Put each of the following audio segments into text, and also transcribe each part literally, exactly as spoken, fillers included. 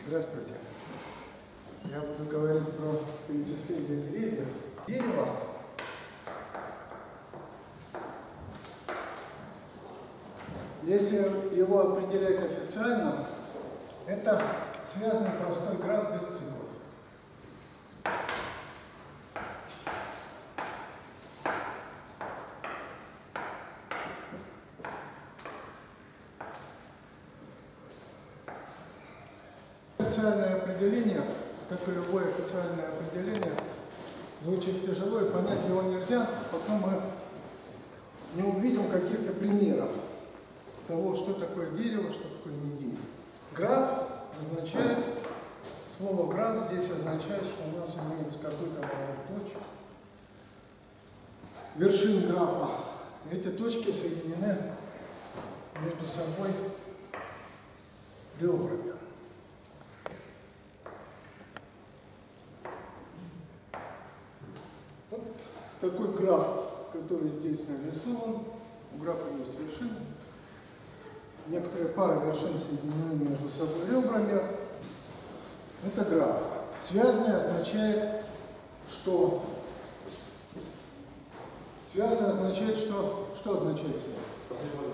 Здравствуйте. Я буду говорить про перечисление деревьев. Дерево Если его определять официально, это связанный простой граф без циклов. Официальное определение, как и любое официальное определение, звучит тяжело, и понять его нельзя, пока мы не увидим каких-то примеров того, что такое дерево, что такое не дерево. Граф означает, слово граф здесь означает, что у нас имеется какой-то набор точек, вершин графа. Эти точки соединены между собой ребрами. Вот такой граф, который здесь нарисован. У графа есть вершины. Некоторые пары вершин соединены между собой ребрами. Это граф. Связанный означает, что... Связанный означает, что... Что означает связанный?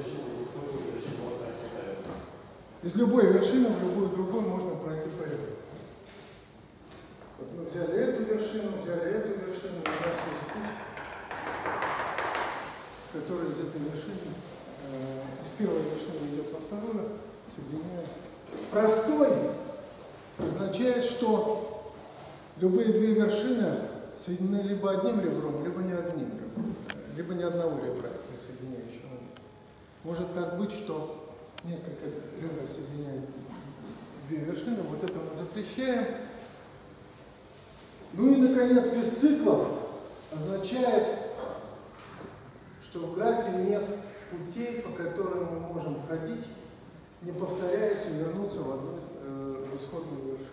Из любой вершины в любую другую можно пройти по ребрам. Вот мы взяли эту вершину, взяли эту вершину, у нас есть путь, который из этой вершины, э, из первой вершины идет во вторую, соединяет. Простой означает, что любые две вершины соединены либо одним ребром, либо не одним ребром, либо ни одного ребра не соединяющего. Может так быть, что несколько ребер соединяют две вершины, вот это мы запрещаем. Ну и, наконец, без циклов означает, что в графе нет путей, по которым мы можем ходить, не повторяясь, и вернуться в одну э, в исходную вершину.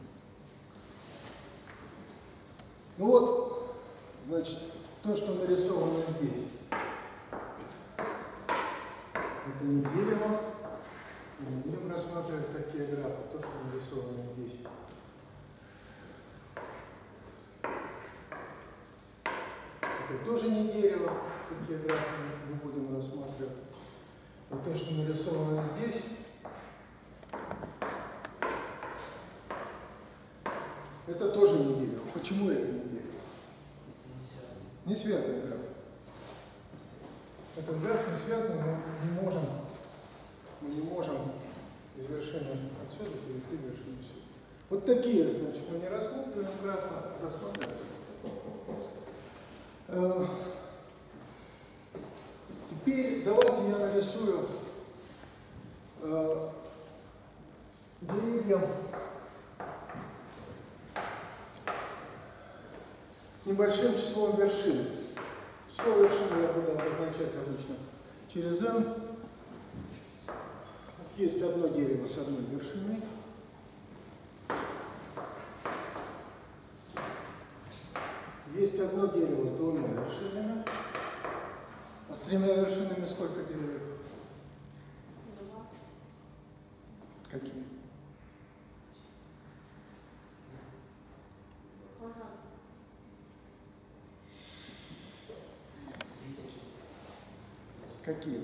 Ну вот, значит, то, что нарисовано здесь, это не дерево, мы не будем рассматривать такие графы, то, что нарисовано здесь. Это тоже не дерево, такие графы не будем рассматривать. Но то, что нарисовано здесь, это тоже не дерево. Почему это не дерево? Не связанный граф. Этот граф не связанный, мы не можем, мы не можем из вершины отсюда перейти в вершину сюда. Вот такие, значит, мы не рассматриваем графы, а рассматриваем. Теперь давайте я нарисую э, деревья с небольшим числом вершин. Число вершин я буду обозначать обычно через n. Вот есть одно дерево с одной вершиной. Есть одно дерево с двумя вершинами. А с тремя вершинами сколько деревьев? Два. Какие? Ага. Какие?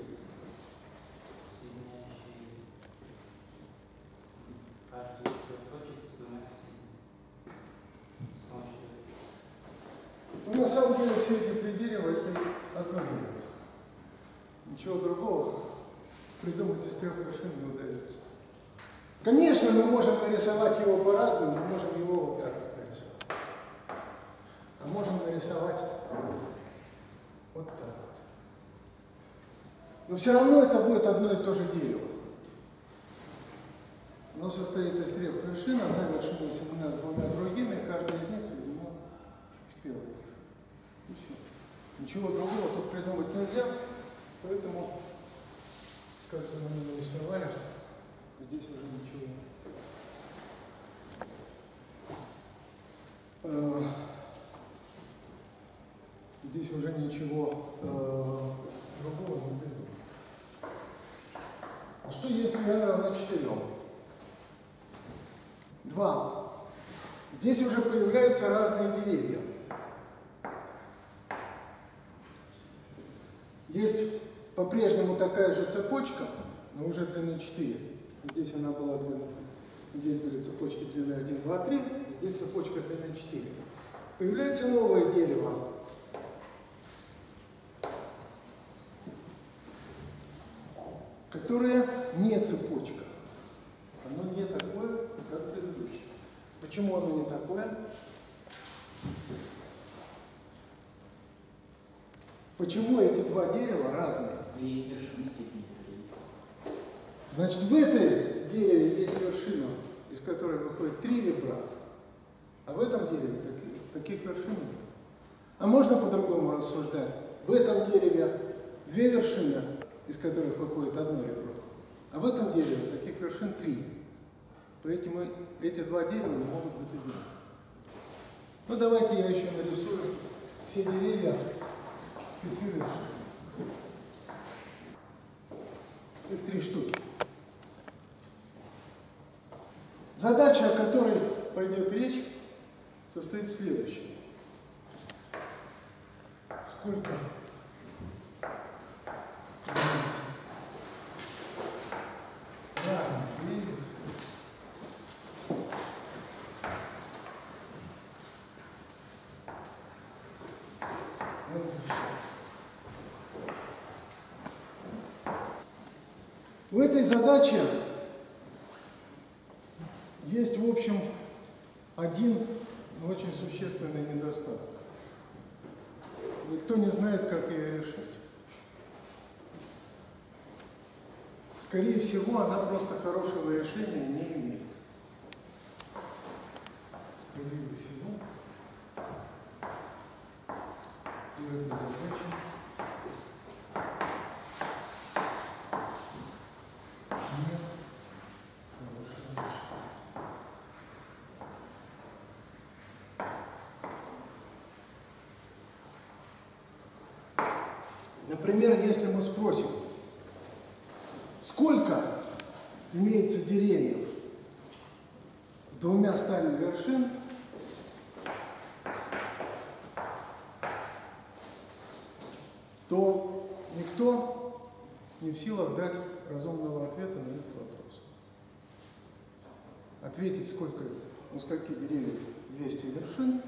Ну, на самом деле все эти три дерева это одно дерево. Ничего другого придумать из трех вершин не удается. Конечно, мы можем нарисовать его по-разному, мы можем его вот так нарисовать. А можем нарисовать вот так вот. Но все равно это будет одно и то же дерево. Оно состоит из трех вершин, одна вершина соединена с двумя другими, и каждая из них соединена с первой. Ничего другого тут придумать нельзя, поэтому, как мы нарисовали, здесь уже ничего. Э, здесь уже ничего э, другого не придумать. А что если n равно четырем? Два. Здесь уже появляются разные деревья. Есть по-прежнему такая же цепочка, но уже длины четыре. Здесь она была длина. Здесь были цепочки длины один, два, три. Здесь цепочка длины четыре. Появляется новое дерево. Которое не цепочка. Оно не такое, как предыдущее. Почему оно не такое? Почему эти два дерева разные? Есть вершина степени. Значит, в этой дереве есть вершина, из которой выходит три ребра, а в этом дереве таких, таких вершин нет. А можно по-другому рассуждать. В этом дереве две вершины, из которых выходит одно ребро, а в этом дереве таких вершин три. Поэтому эти два дерева не могут быть одинаковыми. Ну давайте я еще нарисую все деревья с пятью вершинами. Их три штуки. Задача, о которой пойдет речь, состоит в следующем. Сколько разных деревьев в этой задаче есть, в общем, один очень существенный недостаток. Никто не знает, как ее решить. Скорее всего, она просто хорошего решения не имеет. Скорее всего, у этой задачи нет хорошего решения. Например, если мы спросим, сколько имеется деревьев с двумя стами вершин, то никто не в силах дать разумного ответа на этот вопрос. Ответить, сколько, у скольких деревьев двести вершин,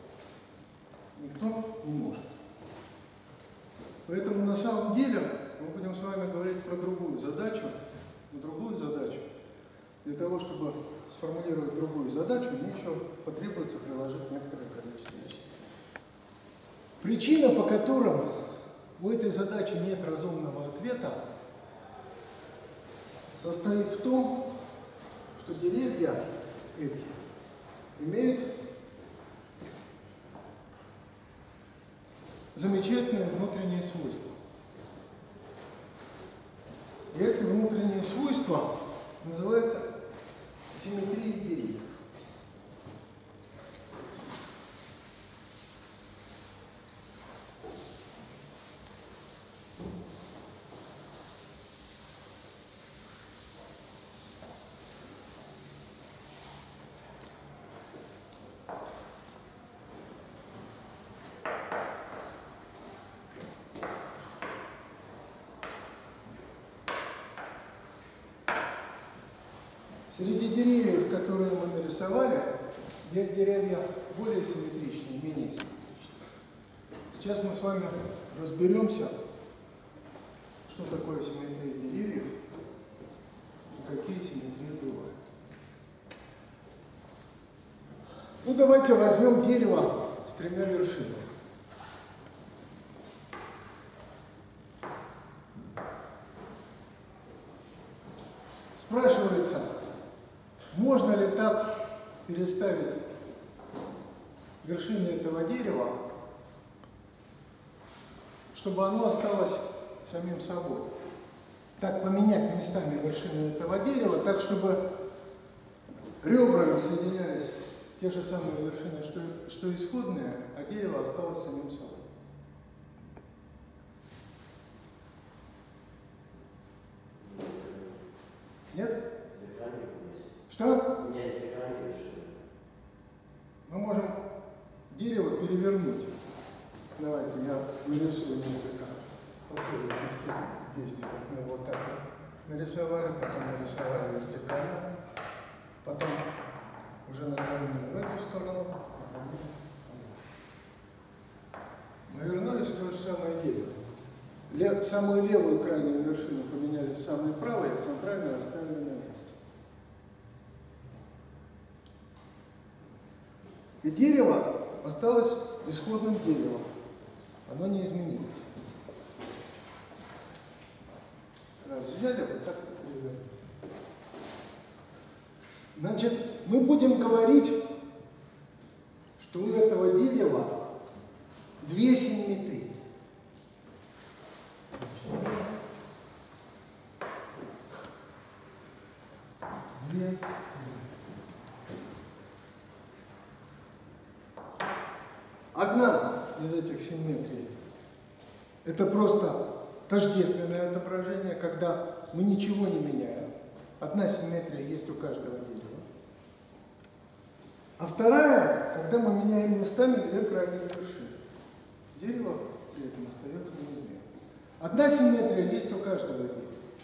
никто не может. Поэтому на самом деле мы будем с вами говорить про другую задачу. Другую задачу. Для того, чтобы сформулировать другую задачу, мне еще потребуется приложить некоторое количество вещей. Причина, по которым у этой задачи нет разумного ответа, состоит в том, что деревья эти имеют замечательные внутренние свойства. И эти внутренние свойства называются симметрией деревьев. Среди деревьев, которые мы нарисовали, есть деревья более симметричные, менее симметричные. Сейчас мы с вами разберемся, что такое симметрия деревьев и какие симметрии бывают. Ну, давайте возьмем дерево с тремя вершинами. Спрашивается, можно ли так переставить вершины этого дерева, чтобы оно осталось самим собой. Так поменять местами вершины этого дерева, так чтобы ребрами соединялись те же самые вершины, что, что исходные, а дерево осталось самим собой. Нет? Что? дерево перевернуть. Давайте я нарисую несколько последовательностей действий. Мы вот так вот нарисовали, потом нарисовали вертикально, потом уже наклонили в эту сторону. Мы вернулись в то же самое дерево. Лев, самую левую крайнюю вершину поменяли с самой правой, а центральную оставили на месте. И дерево осталось исходным деревом. Оно не изменилось. Раз взяли, вот так вот перевернули. Значит, мы будем говорить, что у этого дерева две симметрии. Две симметрии. Одна из этих симметрий – это просто тождественное отображение, когда мы ничего не меняем. Одна симметрия есть у каждого дерева. А вторая, когда мы меняем местами две крайние вершины. Дерево при этом остается неизменным. Одна симметрия есть у каждого дерева.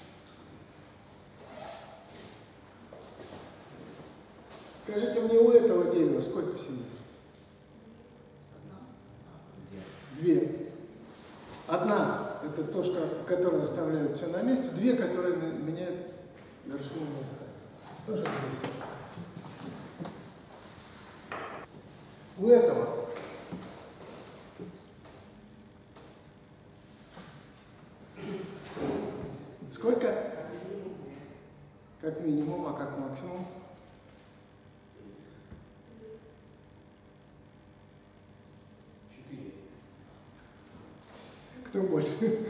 Скажите мне, у этого дерева сколько симметрий? Две. Одна – это то, что, которое оставляет все на месте. Две, которые меняют вершину места. Тоже две. У этого сколько? Как минимум, а как максимум? Кто больше?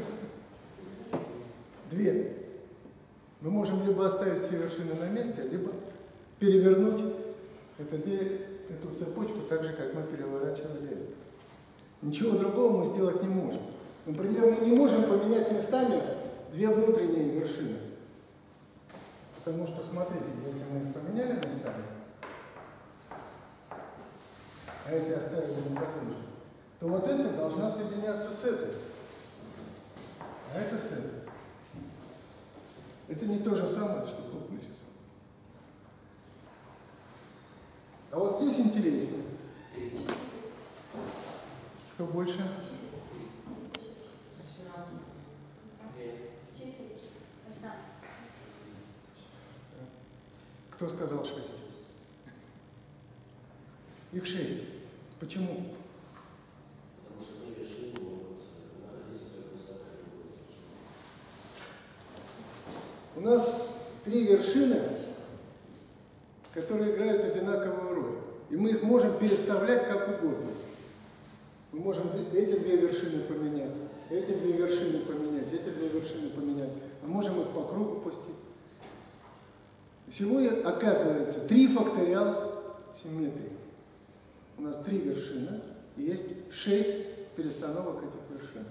Две. Мы можем либо оставить все вершины на месте, либо перевернуть это, эту цепочку так же, как мы переворачивали эту. Ничего другого мы сделать не можем. Например, мы не можем поменять местами две внутренние вершины. Потому что, смотрите, если мы их поменяли местами, а эти оставили на такой же, то вот эта должна соединяться с этой. А это с этой. Это не то же самое, что тут нарисовано. А вот здесь интереснее. Кто больше? Кто сказал шесть? Их шесть. Почему? У нас три вершины, которые играют одинаковую роль. И мы их можем переставлять как угодно. Мы можем эти две вершины поменять, эти две вершины поменять, эти две вершины поменять. А можем их по кругу пустить. Всего оказывается три факториала симметрии. У нас три вершины, и есть шесть перестановок этих вершин.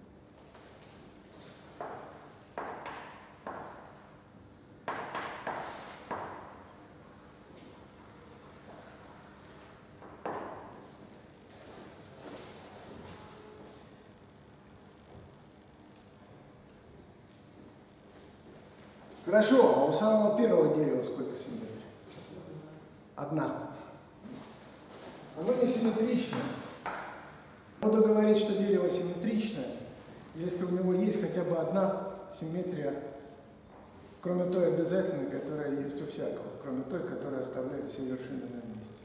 Хорошо, а у самого первого дерева сколько симметрий? Одна. Оно не симметричное. Буду говорить, что дерево симметричное, если у него есть хотя бы одна симметрия, кроме той обязательной, которая есть у всякого, кроме той, которая оставляет все вершины на месте.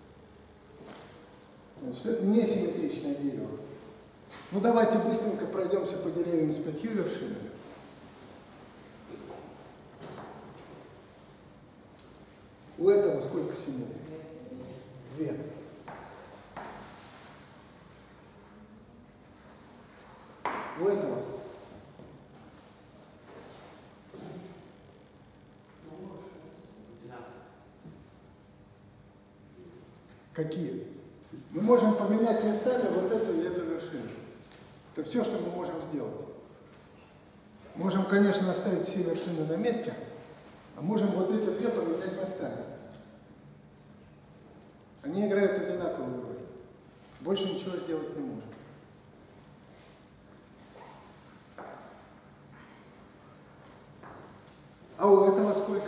Значит, это не симметричное дерево. Ну давайте быстренько пройдемся по деревьям с пятью вершинами. У этого сколько симметрий? Две. У этого? Какие? Мы можем поменять местами вот эту и эту вершину. Это все, что мы можем сделать. Можем, конечно, оставить все вершины на месте, а можем вот эти две поменять местами. Они играют одинаковую роль. Больше ничего сделать не можем. А у этого сколько?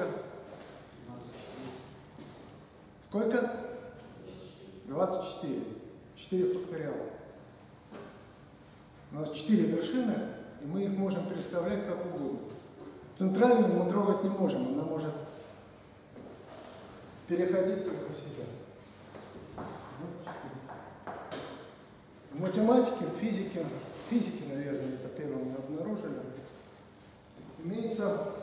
Сколько? двадцать четыре. четыре факториала. У нас четыре вершины, и мы их можем представлять как угодно. Центральную мы трогать не можем, она может переходить только в себя. В математике, в физике, в физике, наверное, это первым мы обнаружили, имеется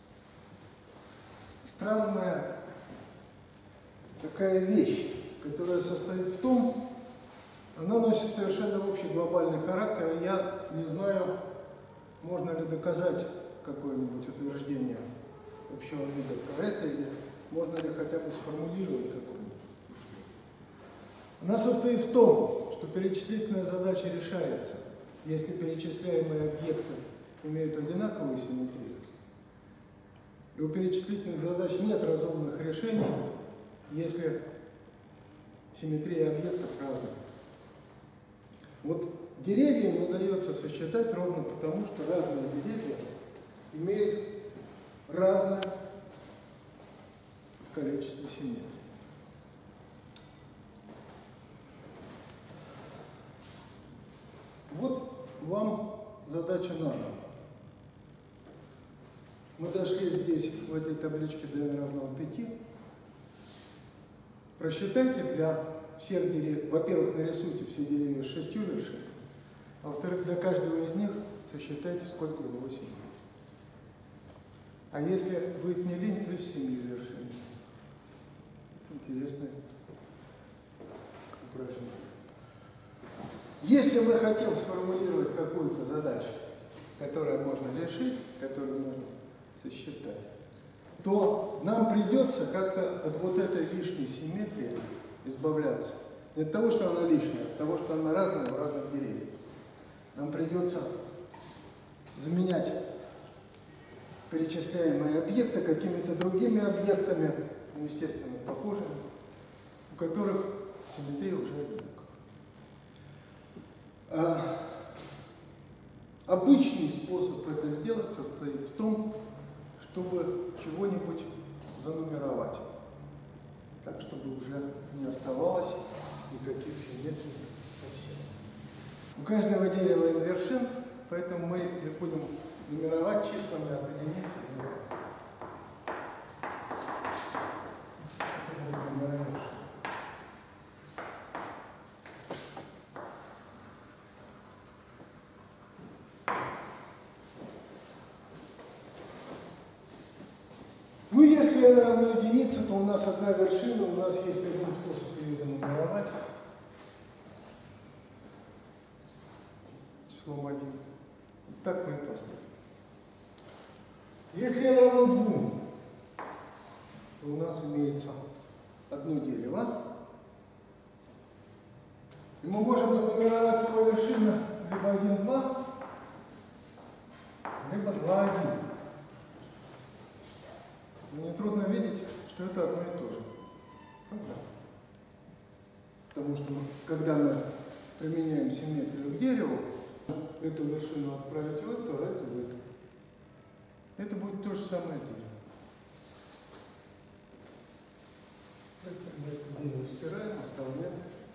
странная такая вещь, которая состоит в том, она носит совершенно общий глобальный характер, и я не знаю, можно ли доказать какое-нибудь утверждение общего вида про это, или можно ли хотя бы сформулировать какое-нибудь. Она состоит в том, что перечислительная задача решается, если перечисляемые объекты имеют одинаковую симметрию. И у перечислительных задач нет разумных решений, если симметрия объектов разная. Вот деревьям удается сосчитать ровно потому, что разные деревья имеют разное количество симметрий. Вот вам задача на дом. Мы дошли здесь, в этой табличке d равно пяти. Просчитайте для всех деревьев, во-первых, нарисуйте все деревья с шестью вершинами, а во-вторых, для каждого из них сосчитайте, сколько у него симметрий. А если будет не лень, то из семи вершин. Интересное упражнение. Если мы хотим сформулировать какую-то задачу, которую можно решить, которую можно сосчитать, то нам придется как-то от вот этой лишней симметрии избавляться. Не от того, что она лишняя, а от того, что она разная у разных деревьев. Нам придется заменять перечисляемые объекты какими-то другими объектами, ну, естественно, похожими, у которых симметрия уже одинакова. А, обычный способ это сделать состоит в том, чтобы чего-нибудь занумеровать, так, чтобы уже не оставалось никаких симметрий совсем. У каждого дерева n вершин, поэтому мы их будем нумеровать числами от единицы до нуля. Это будет номера вершин. Ну, если n равно единице, то у нас одна вершина, у нас есть один способ ее занумеровать. Числом один. Так мы и поставим. Если n равно двум, то у нас имеется одно дерево. И мы можем занумеровать его вершины либо один, два, либо два, один. Но нетрудно видеть, что это одно и то же. Правда? Потому что когда мы применяем симметрию к дереву, эту вершину отправить в эту, а эту в эту. Это будет то же самое дерево. Это мы это дерево стираем, оставляем.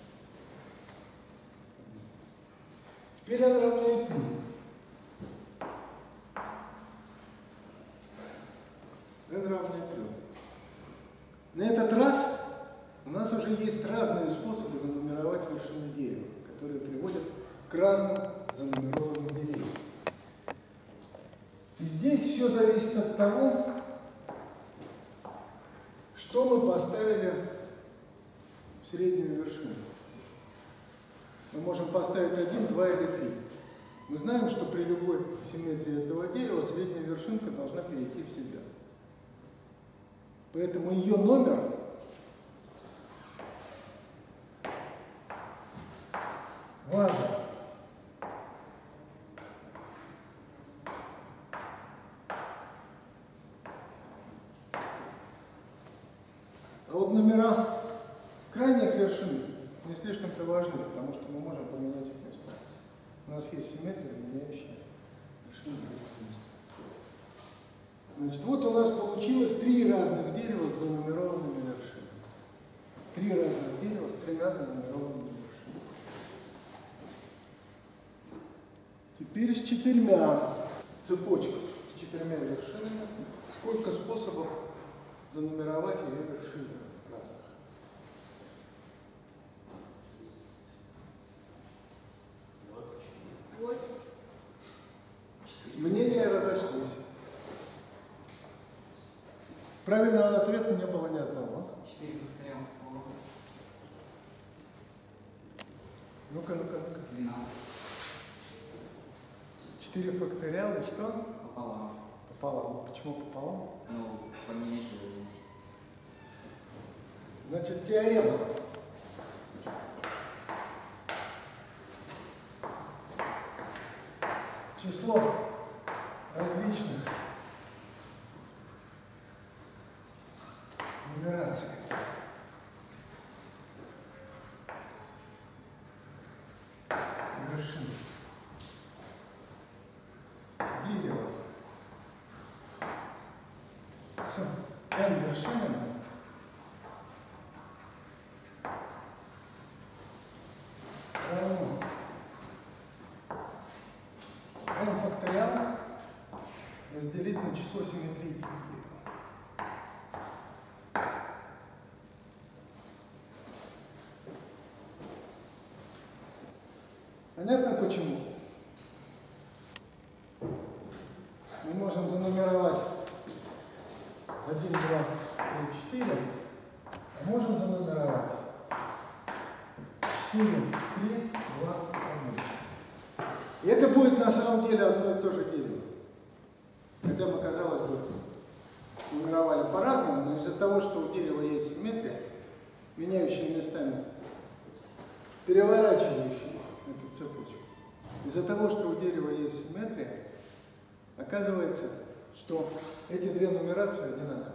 Теперь n равно три. n равно трем. На этот раз у нас уже есть разные способы занумеровать вершины дерева, которые приводят к разным занумерованным деревьям. И здесь все зависит от того, что мы поставили в среднюю вершину. Мы можем поставить один, два или три. Мы знаем, что при любой симметрии этого дерева средняя вершинка должна перейти в себя. Поэтому ее номер важен. А вот номера крайних вершин не слишком-то важны, потому что мы можем поменять их места. У нас есть симметрия, меняющая вершины этих мест. Значит, вот у нас получилось три разных дерева с занумерованными вершинами. Три разных дерева с тремя занумерованными вершинами. Теперь с четырьмя цепочками, с четырьмя вершинами. Сколько способов занумеровать ее вершины разных? восемь. Мнения разошлись. Правильного ответа не было ни одного. четыре факториал пополам. Ну-ка, ну-ка, ну-ка. двенадцать. четыре факториала и что? Пополам. Пополам. Почему пополам? Ну, поменять же его можно. Значит, теорема. Число различных нумераций вершин дерева с n вершинами равно n факториал разделить на число симметрии типа дерева. Понятно почему? Мы можем занумеровать один, два, три, четыре, а можем занумеровать четыре, три, два, один. И это будет на самом деле одно и то же дерево. Хотя мы, казалось бы, нумеровали по-разному, но из-за того, что у дерева есть симметрия, меняющая местами, переворачивающая эту цепочку. Из-за того, что у дерева есть симметрия, оказывается, что эти две нумерации одинаковые.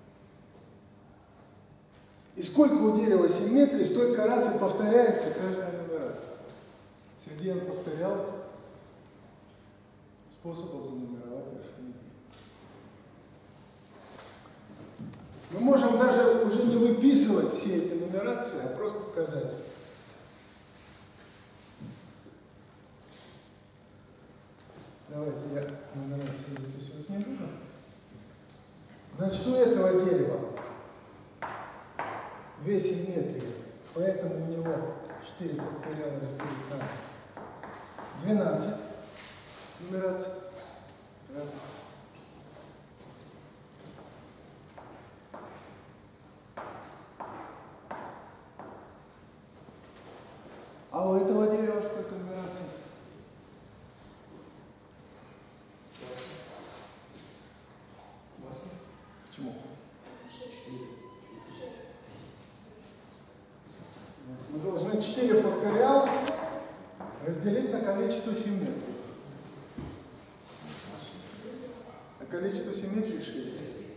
И сколько у дерева симметрии, столько раз и повторяется каждая нумерация. Среди n факториал способов занумеровать вершины дерева. Мы можем даже уже не выписывать все эти нумерации, а просто сказать. Давайте я нумерацию записывать не буду. Значит, у этого дерева две симметрии, поэтому у него четыре факториала разделить на двенадцать нумераций разных. А у этого дерева сколько нумераций? Почему? Мы должны четыре факториала разделить на количество симметрий. А количество симметрий шесть.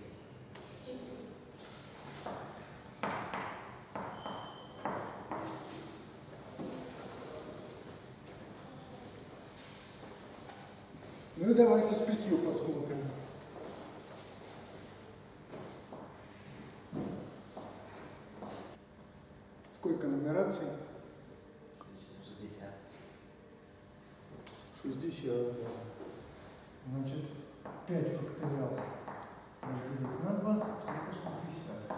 Ну и давайте с пятью посмотрим. Сколько нумераций? шестьдесят. шестьдесят. Значит, пять факториалов разделить на два, это шестьдесят.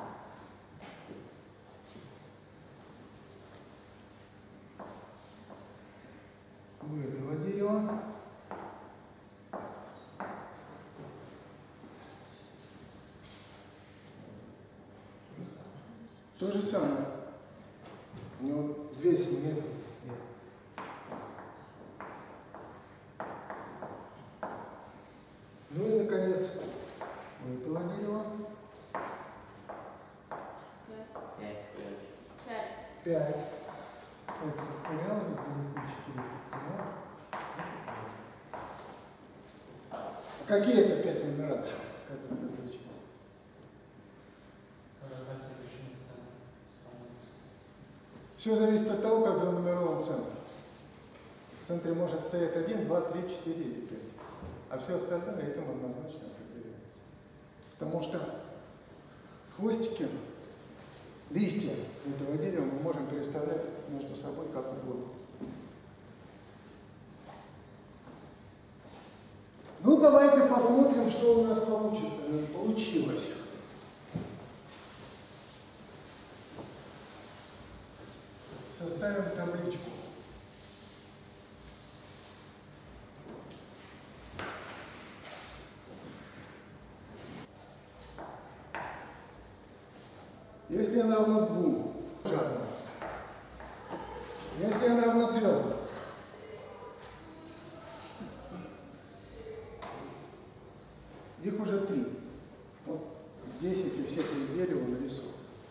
У этого дерева то же самое. У него две симметрии. Ну и, наконец, у этого дерева пять. Пять. пять. пять факториалов разделить на четыре факториала. Это пять. А какие это пять нумераций? Как это различить? Все зависит от того, как занумерован центр. В центре может стоять один, два, три, четыре или пять. А все остальное этим однозначно определяется. Потому что хвостики, листья этого дерева мы можем переставлять между собой как угодно. Ну, давайте посмотрим, что у нас получилось. Составим табличку. Если n равно двум, жадно. Если n равно трем, их уже три. Вот здесь эти все три дерева нарисованы.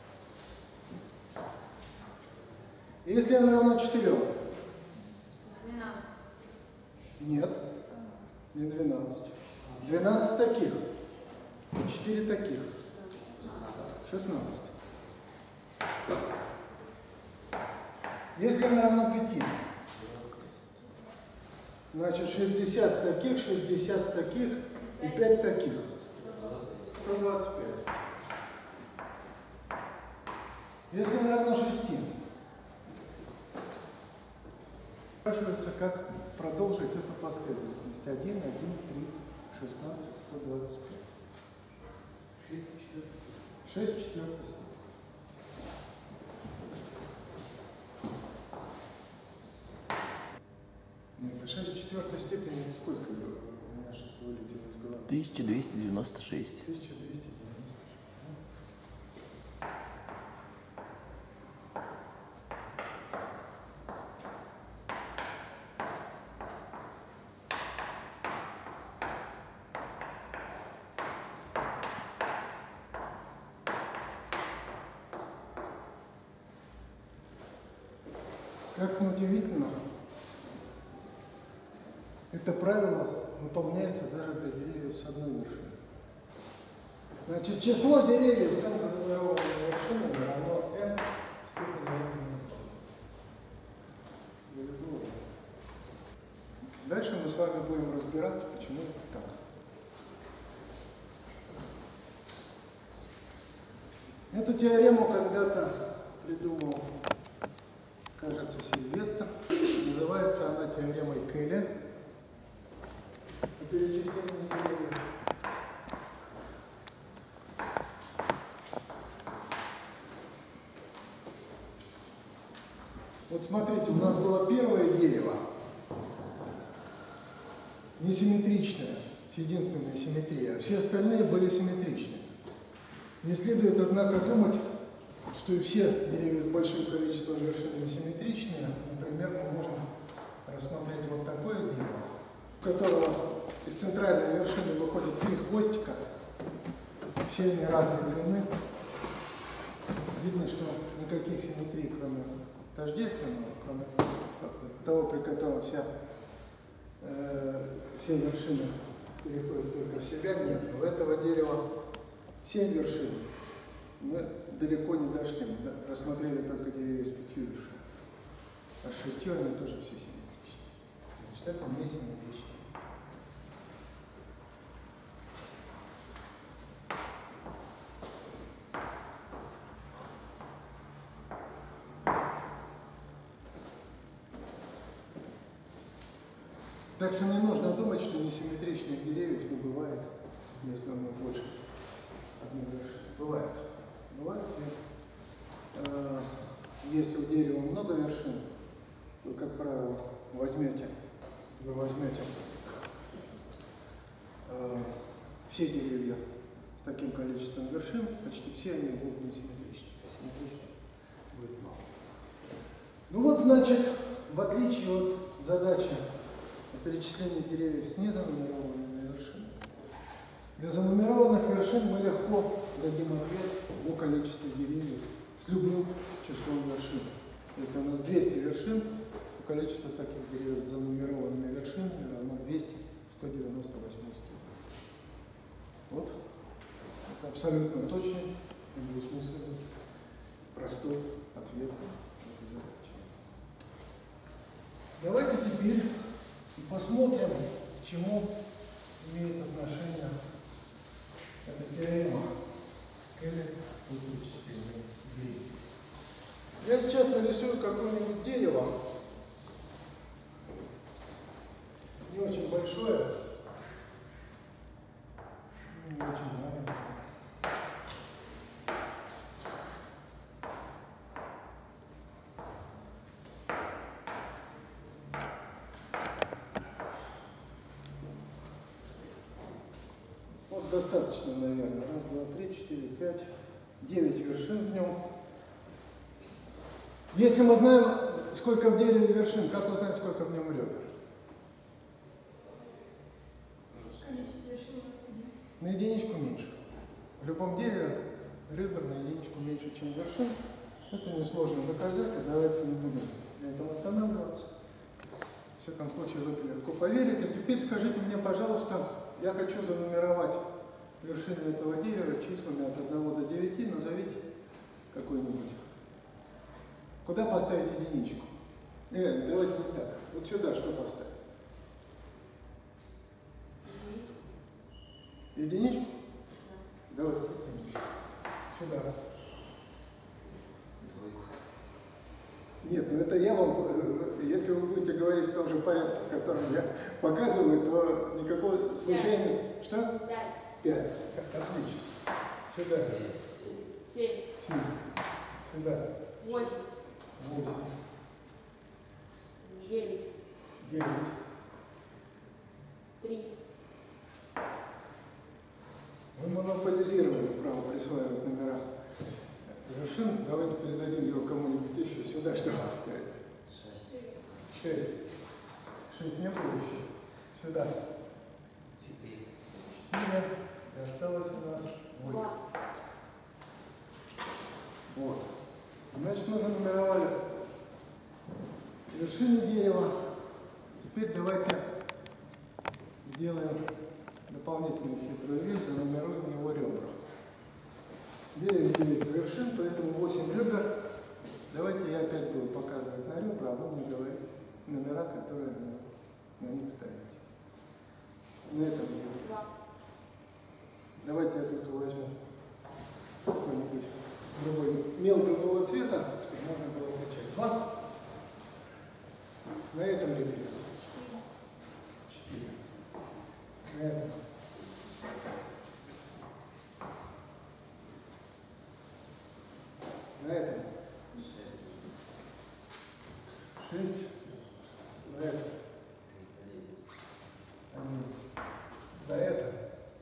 Если n равно четырем? двенадцать. Нет, не двенадцать. двенадцать таких. И четыре таких. шестнадцать. Если n равно пяти, значит шестьдесят таких, шестьдесят таких и пять таких. сто двадцать пять. Если n равно шести, спрашивается, как продолжить эту последовательность. один, один, три, шестнадцать, сто двадцать пять. шесть в четвертой степени. шесть в четвертой степени. Нет, шесть в четвертой степени это сколько? У меня что-то вылетело из головы. тысяча двести девяносто шесть. тысяча двести девяносто шесть. Как неудивительно, это правило выполняется даже для деревьев с одной вершиной. Значит, число деревьев с n занумерованными вершинами равно n в степени n минус два. Дальше мы с вами будем разбираться, почему это так. Эту теорему когда-то придумал, кажется, Сильвестр. Называется она теоремой Келля о перечислении деревьев. Вот смотрите, у нас было первое дерево, несимметричное, с единственной симметрией, а все остальные были симметричны. Не следует, однако, думать, что и все деревья с большим количеством вершин несимметричные. Например, мы можем рассмотреть вот такое дерево, у которого из центральной вершины выходит три хвостика, все они разной длины. Видно, что никаких симметрий, кроме тождественного, кроме того, при котором вся, э, все вершины переходят только в себя, нет. Но у этого дерева семь вершин. Мы далеко не дошли, мы рассмотрели только деревья с пятью вершинами. А с шестью они тоже все симметричны. Значит, это не симметрично. Так что не нужно думать, что несимметричных деревьев не бывает, если оно больше одной вершины. Бывает. Бывает. Э, если у дерева много вершин, то, как правило, возьмете, вы возьмете э, все деревья с таким количеством вершин, почти все они будут несимметричны. Асимметричны будет мало. Ну вот, значит, в отличие от задачи о перечислении деревьев с незанумерованными вершинами, для занумерованных вершин мы легко дадим ответ о количестве деревьев с любым числом вершин. Если у нас двести вершин, то количество таких деревьев с занумерованными вершинами равно двести в сто девяносто восьмой степени. Вот. Это абсолютно точный, недвусмысленный, простой ответ на этой задачи. Давайте теперь посмотрим, к чему имеет отношение эта теорема к электрической двери. Я сейчас нарисую какое-нибудь дерево, не очень большое, не очень маленькое. Вот достаточно, наверное. Раз, два, три, четыре, пять, девять вершин в нем. Если мы знаем, сколько в дереве вершин, как узнать, сколько в нем ребер? Количество вершин у нас один. На единичку меньше. В любом дереве ребер на единичку меньше, чем вершин. Это несложно доказать, и давайте не будем на этом останавливаться. В всяком случае, в это легко поверить. А теперь скажите мне, пожалуйста, я хочу занумеровать вершины этого дерева числами от одного до девяти. Назовите какой-нибудь. Куда поставить единичку? Нет, давайте не так. Вот сюда что поставить? Единичку? Да. Давайте единичку. Сюда. Двойку. Нет, ну это я вам, если вы будете говорить в том же порядке, в котором я показываю, то никакого случайного... Что? Пять. Пять. Отлично. Сюда. Семь. Семь. Сюда. Восемь. Восемь. Девять. Девять. Три. Вы монополизировали право присваивать номера вершин. Давайте передадим его кому-нибудь еще сюда, чтобы оставить. Шесть. Шесть. Шесть не было еще. Сюда. Четыре. Четыре. И осталось у нас восемь. Два. Вот. Значит, мы занумеровали вершины дерева. Теперь давайте сделаем дополнительную хитрую вещь, занумеруем его ребра. девять, девять вершин, поэтому восемь ребер. Давайте я опять буду показывать на ребра, а вы мне говорите номера, которые на, на них ставите. На этом ребре. Два. Давайте я тут возьму какой-нибудь другой мел другого цвета, чтобы можно было отличать. Два. На этом ребре. Четыре. На этом. На этом. Шесть. Шесть. На этом. Один. На этом.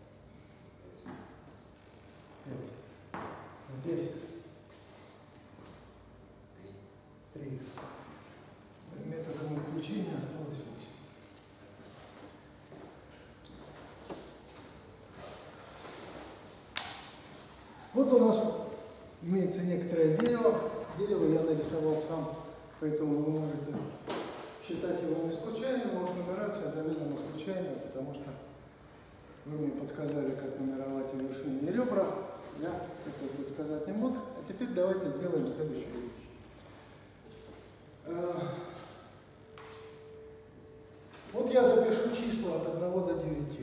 Пять. Здесь. Три. Методом исключения осталось восемь. Вот у нас имеется некоторое дерево. Дерево я нарисовал сам, поэтому вы можете считать его не случайным, может нумерация заведомо случайная, потому что вы мне подсказали, как нумеровать и вершины, и ребра. Я этого подсказать не мог. А теперь давайте сделаем следующую вещь. Вот я запишу числа от одного до девяти.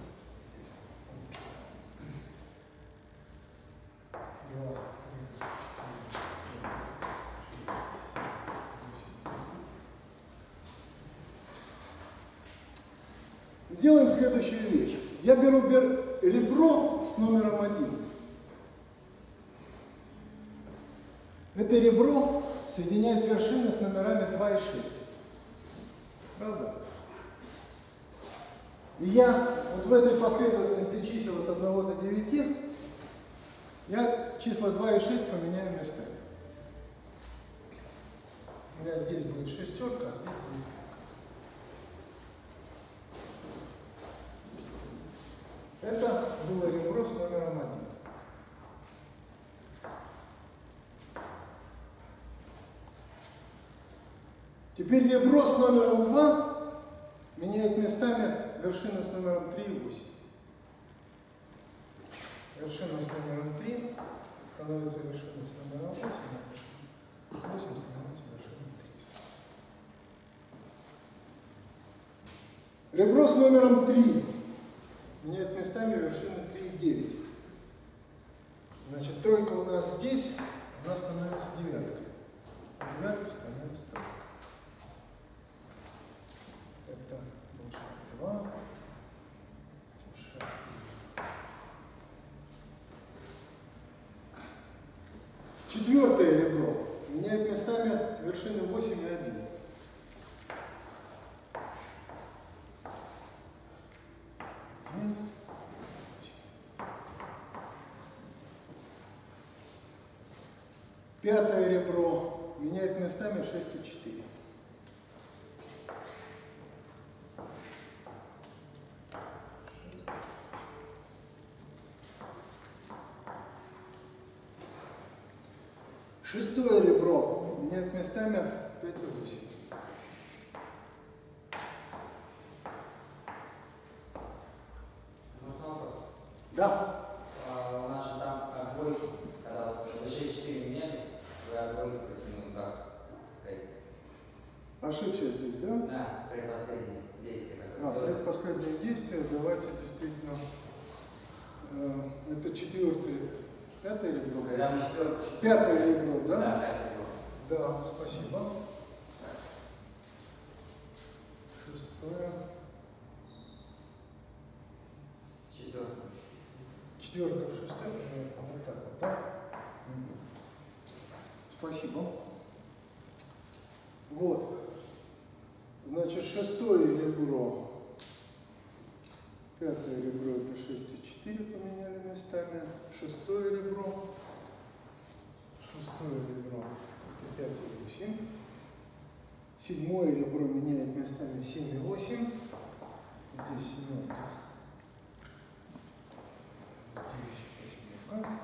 Два, сделаем следующую вещь. Я беру ребро с номером один. Это ребро соединяет вершины с номерами два и шесть. Правда? И я вот в этой последовательности чисел от одного до девяти я числа два и шесть поменяю местами. У меня здесь будет шестерка, а здесь будет. Это было ребро с номером один. Теперь ребро с номером два меняет местами вершины с номером три и восемь. Вершина с номером три становится вершиной с номером восемь, а вершина восемь становится Ребро с номером три меняет местами вершины три и девять. Значит, тройка у нас здесь, она становится девяткой. Девятка становится тройкой. Это больше два. Тише. Четвертое ребро меняет местами вершины восемь и один. Пятое ребро меняет местами шесть и четыре. Шестое ребро меняет местами пять и восемь. Можно вопрос? Да. А, у нас же там а, двойки, когда вот вы шесть четыре меняли, вы от двойки протянули, как сказать? Ошибся здесь, да? Да, предпоследнее действие. А, предпоследнее действие, давайте действительно, э, это четвертое, пятое ребро. Когда мы четверку, Пятое ребро, да? Да, пятое ребро. Да, спасибо. Шестое. Четверка. Четверка в шестое. Вот так вот, да? Угу. Спасибо. Вот. Значит, шестое ребро. Пятое ребро это шесть и четыре поменяли местами. Шестое ребро. Шестое ребро это пять и восемь. Седьмое ребро меняет местами семь и восемь. Здесь семерка. Здесь восьмерка.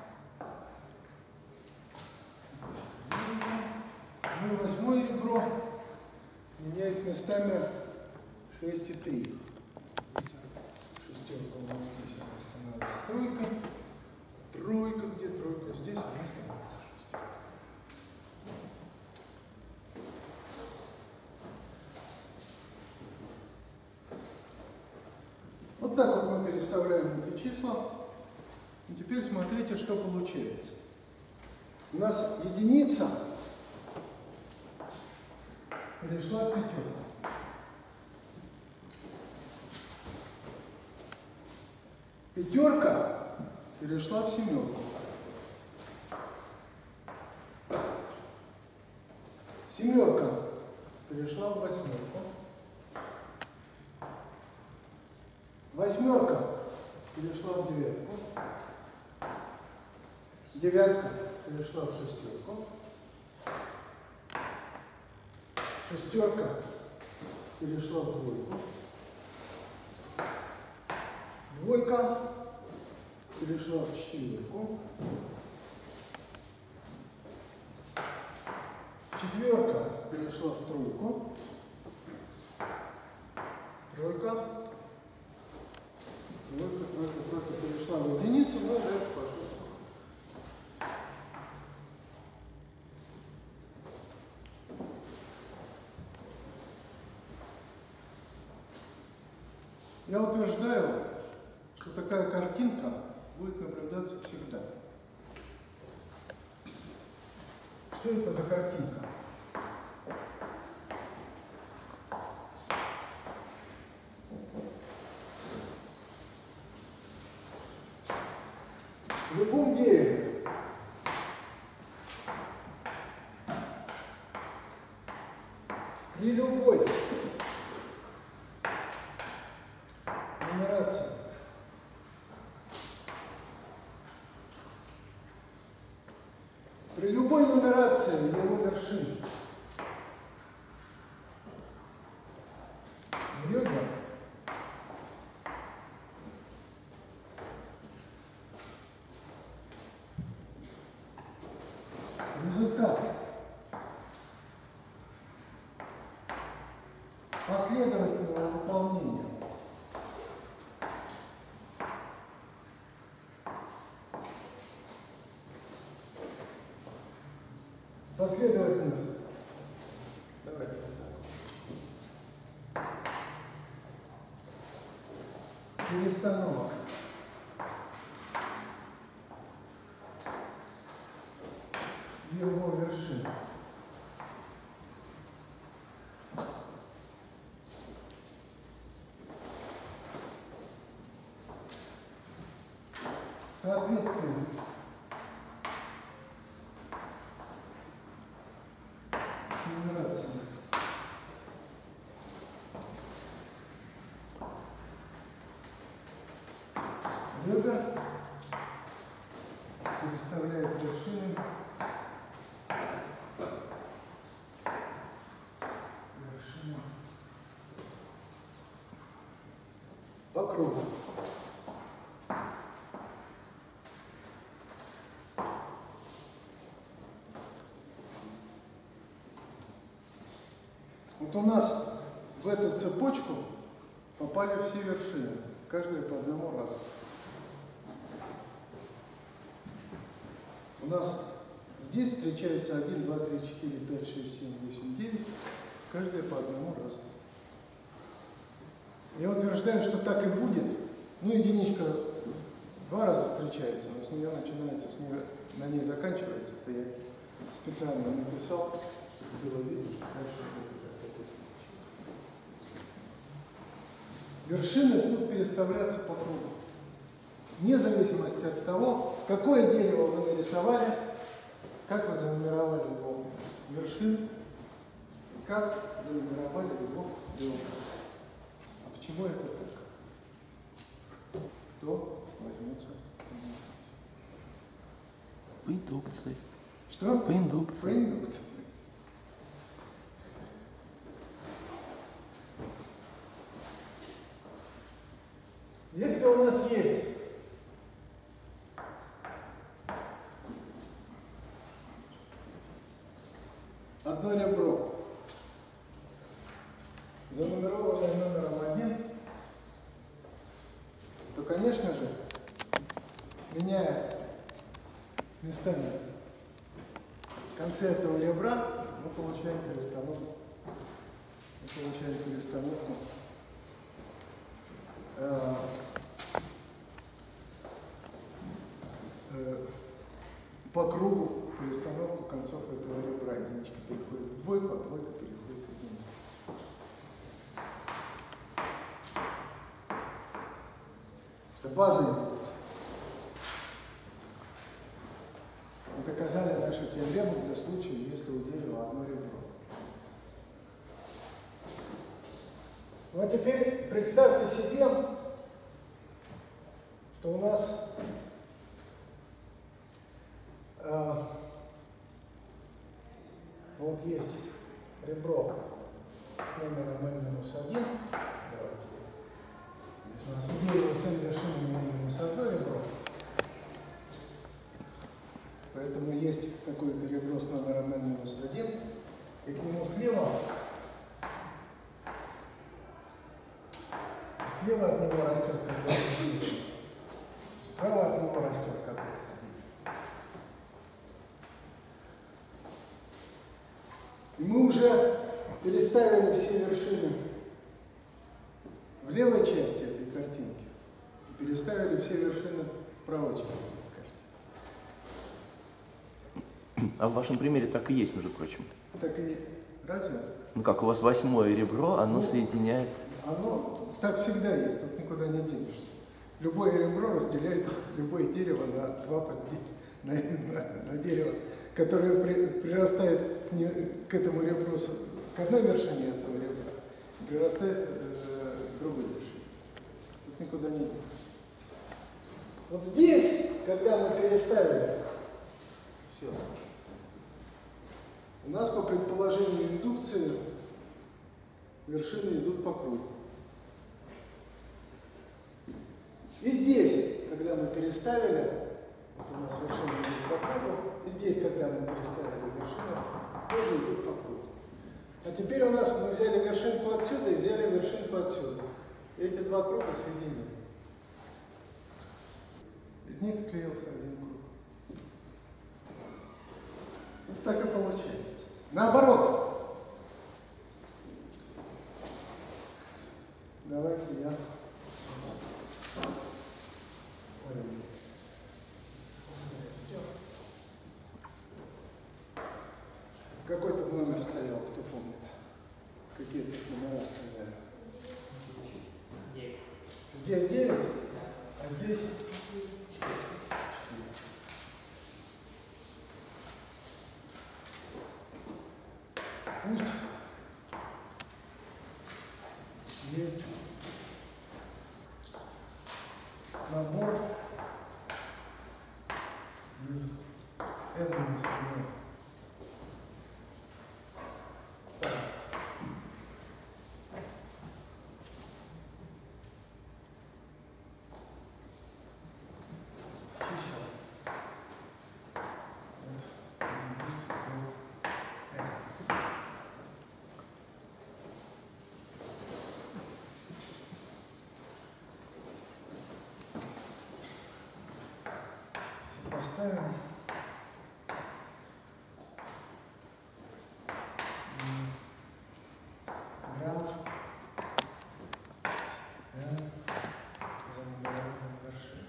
Ну и восьмое ребро меняет местами шесть и три. Шестерка у нас здесь она становится тройкой. Тройка, где тройка? Здесь она становится шестеркой. Вот так вот мы переставляем эти числа. И теперь смотрите, что получается. У нас единица перешла в пятерку. Пятерка перешла в семерку. Семерка перешла в восьмерку. Восьмерка перешла в девятку. Девятка перешла в шестерку. Шестерка перешла в двойку. Двойка перешла в четверку. Четверка перешла в тройку. Тройка. Тройка, тройка, тройка перешла в единицу, но это пошло. Я утверждаю, что такая картинка будет наблюдаться всегда. Что это за картинка? В любом деле при любой нумерации при любой нумерации его вершин берем результат последовательного выполнения последовательных, давайте вот так. перестановок. Его вершин. Соответственно, с нумерацией ребер переставляет вершины вершины по кругу. Вот у нас в эту цепочку попали все вершины, каждая по одному разу. У нас здесь встречается один, два, три, четыре, пять, шесть, семь, восемь, девять, каждая по одному разу. Я утверждаю, что так и будет. Ну, единичка два раза встречается, но с нее начинается, с нее, на ней заканчивается. Это я специально написал, чтобы было видно, что дальше будет уже опять. Вершины будут переставляться по кругу. Вне зависимости от того, какое дерево вы нарисовали, как вы занумеровали его вершин, как занумеровали его дело. А почему это так? Кто возьмется? По индукции. Что? По индукции. По индукции. Если у нас есть одно ребро, занумерованное номером один, то, конечно же, меняя местами концы этого ребра, мы получаем перестановку. Мы получаем перестановку э, э, по кругу, перестановку концов этого ребра. Единичка переходит в двойку, а двойка переходит в единицу. Это база индукции. Мы доказали нашу теорему для случая, если у дерева одно ребро. Ну а теперь представьте себе, что у нас э, вот есть ребро с номером n минус один. У нас у дерева с n вершинами n минус одно ребро. Поэтому есть какое-то ребро с номером n минус один, и к нему слева, слева от него растет какой-то дерево, справа от него растет какое-то дерево. И мы уже переставили все вершины в левой части этой картинки и переставили все вершины в правой части. А в вашем примере так и есть, между прочим. Так и разве? Ну как, у вас восьмое ребро, оно Ну, соединяет... Оно так всегда есть, тут никуда не денешься. Любое ребро разделяет любое дерево на два подде... на, на, на дерево, которое при, прирастает к, не, к этому ребру, к одной вершине этого ребра, прирастает э, к другой вершине. Тут никуда не денешься. Вот здесь, когда мы переставили все, у нас по предположению индукции вершины идут по кругу. И здесь, когда мы переставили, вот у нас вершины идут по кругу, и здесь, когда мы переставили вершины, тоже идут по кругу. А теперь у нас мы взяли вершинку отсюда и взяли вершинку отсюда. И эти два круга соединили. Из них склеился один круг. Вот так и получается. Наоборот. Давайте я Какой тут номер стоял, кто помнит? Какие тут номера стояли? Девять. Здесь девять, а здесь четыре. Пусть есть набор из n минус один. Чисел от единицы до n. Сопоставим. Граф с n занумерованной вершиной.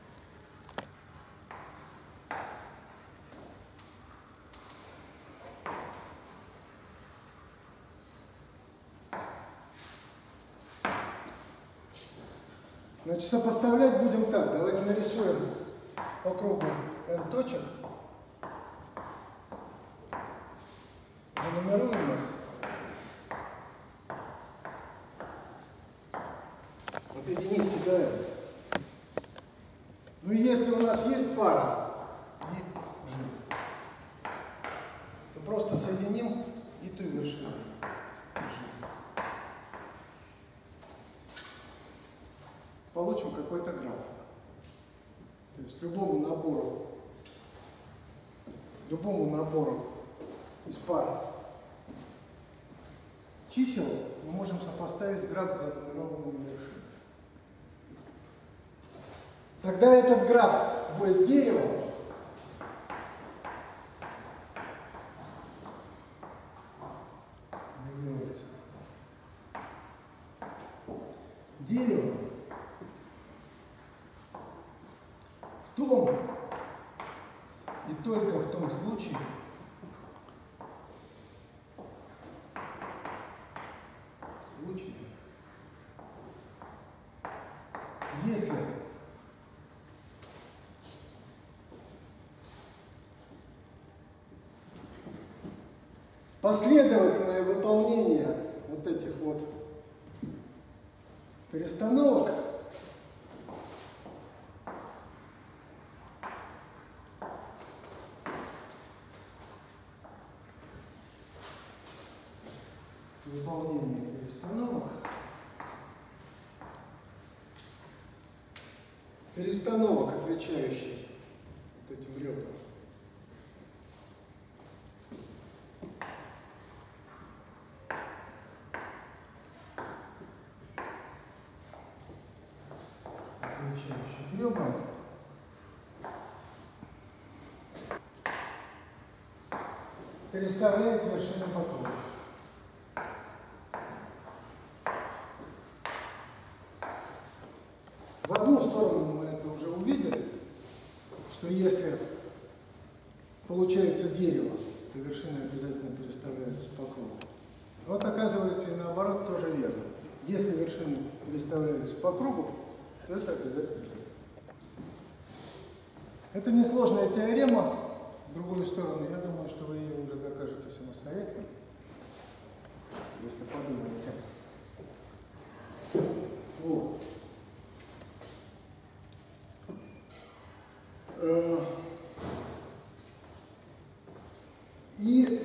Значит, сопоставлять будем так. Давайте нарисуем по кругу n точек. Занумеруем их. От единицы до n. Ну и если у нас есть пара и g, то просто соединим и ту вершину g. Получим какой-то граф. То есть любому набору, любому набору из пар чисел мы можем сопоставить граф с занумерованными вершинами. Тогда этот граф будет деревом, является деревом в том и только в том случае, случае, если последовательное выполнение вот этих вот перестановок выполнение перестановок перестановок, отвечающих вот этим ребрам, отвечающих ребрам, переставляет вершины по кругу. В одну сторону мы это уже увидели, что если получается дерево, то вершины обязательно переставляются по кругу. Вот оказывается и наоборот тоже верно. Если вершины переставляются по кругу, то это обязательно. Это несложная теорема. В другую сторону, я думаю, что вы ее уже докажете самостоятельно, если подумаете. Вот. И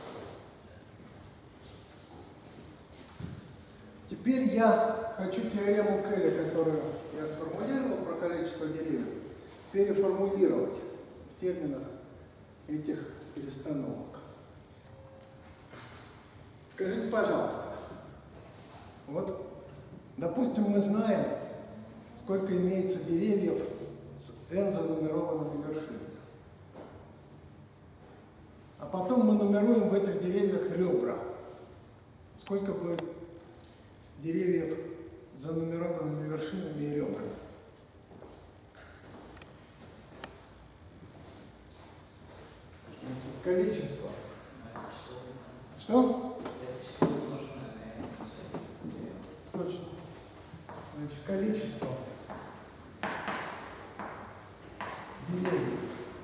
теперь я хочу теорему Келля, которую я сформулировал про количество деревьев, переформулировать в терминах этих перестановок. Скажите, пожалуйста, вот, допустим, мы знаем, сколько имеется деревьев с n занумерованными вершинами. А потом мы нумеруем в этих деревьях ребра. Сколько будет деревьев с занумерованными вершинами и ребрами? Количество Что? Это число умноженное на n. Точно. Значит, количество деревьев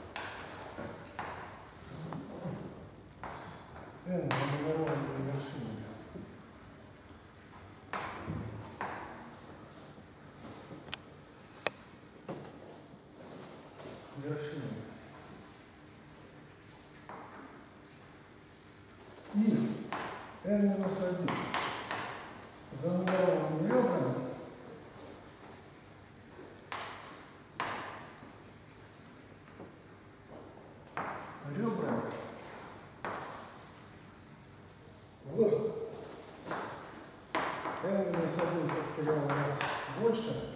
с n нумерованными вершинами вершинами и n минус один за нумерованными ребрами ребрами в n минус один факториал раз больше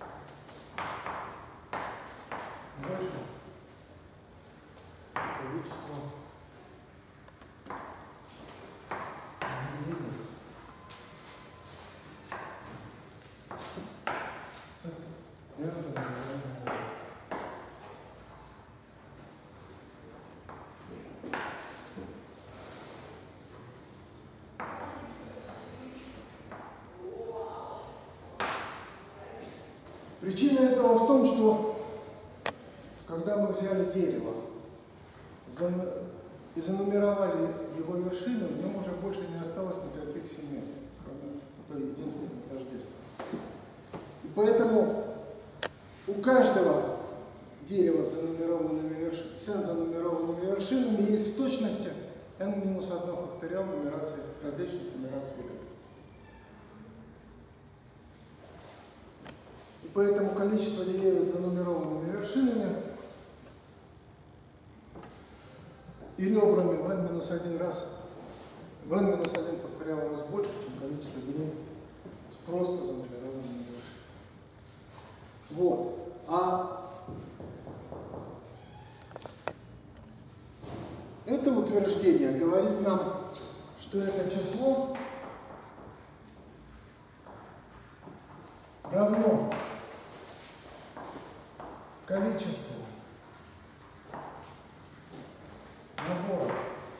больше количество деревьев с n задаваемым ребром. Причина этого в том, что когда мы взяли дерево и занумеровали его вершины, в нем уже больше не осталось никаких семей, кроме той единственной тождественной. И поэтому у каждого дерева с занумерованными вершинами, с n занумерованными вершинами есть в точности n минус один факториал нумерации, различных нумераций ребер. И поэтому количество деревьев с занумерованными вершинами и ребрами в n минус один раз, в n минус один факториал раз больше, чем количество деревьев с просто занумерованными вершинами. Вот. А это утверждение говорит нам, что это число равно количеству наборов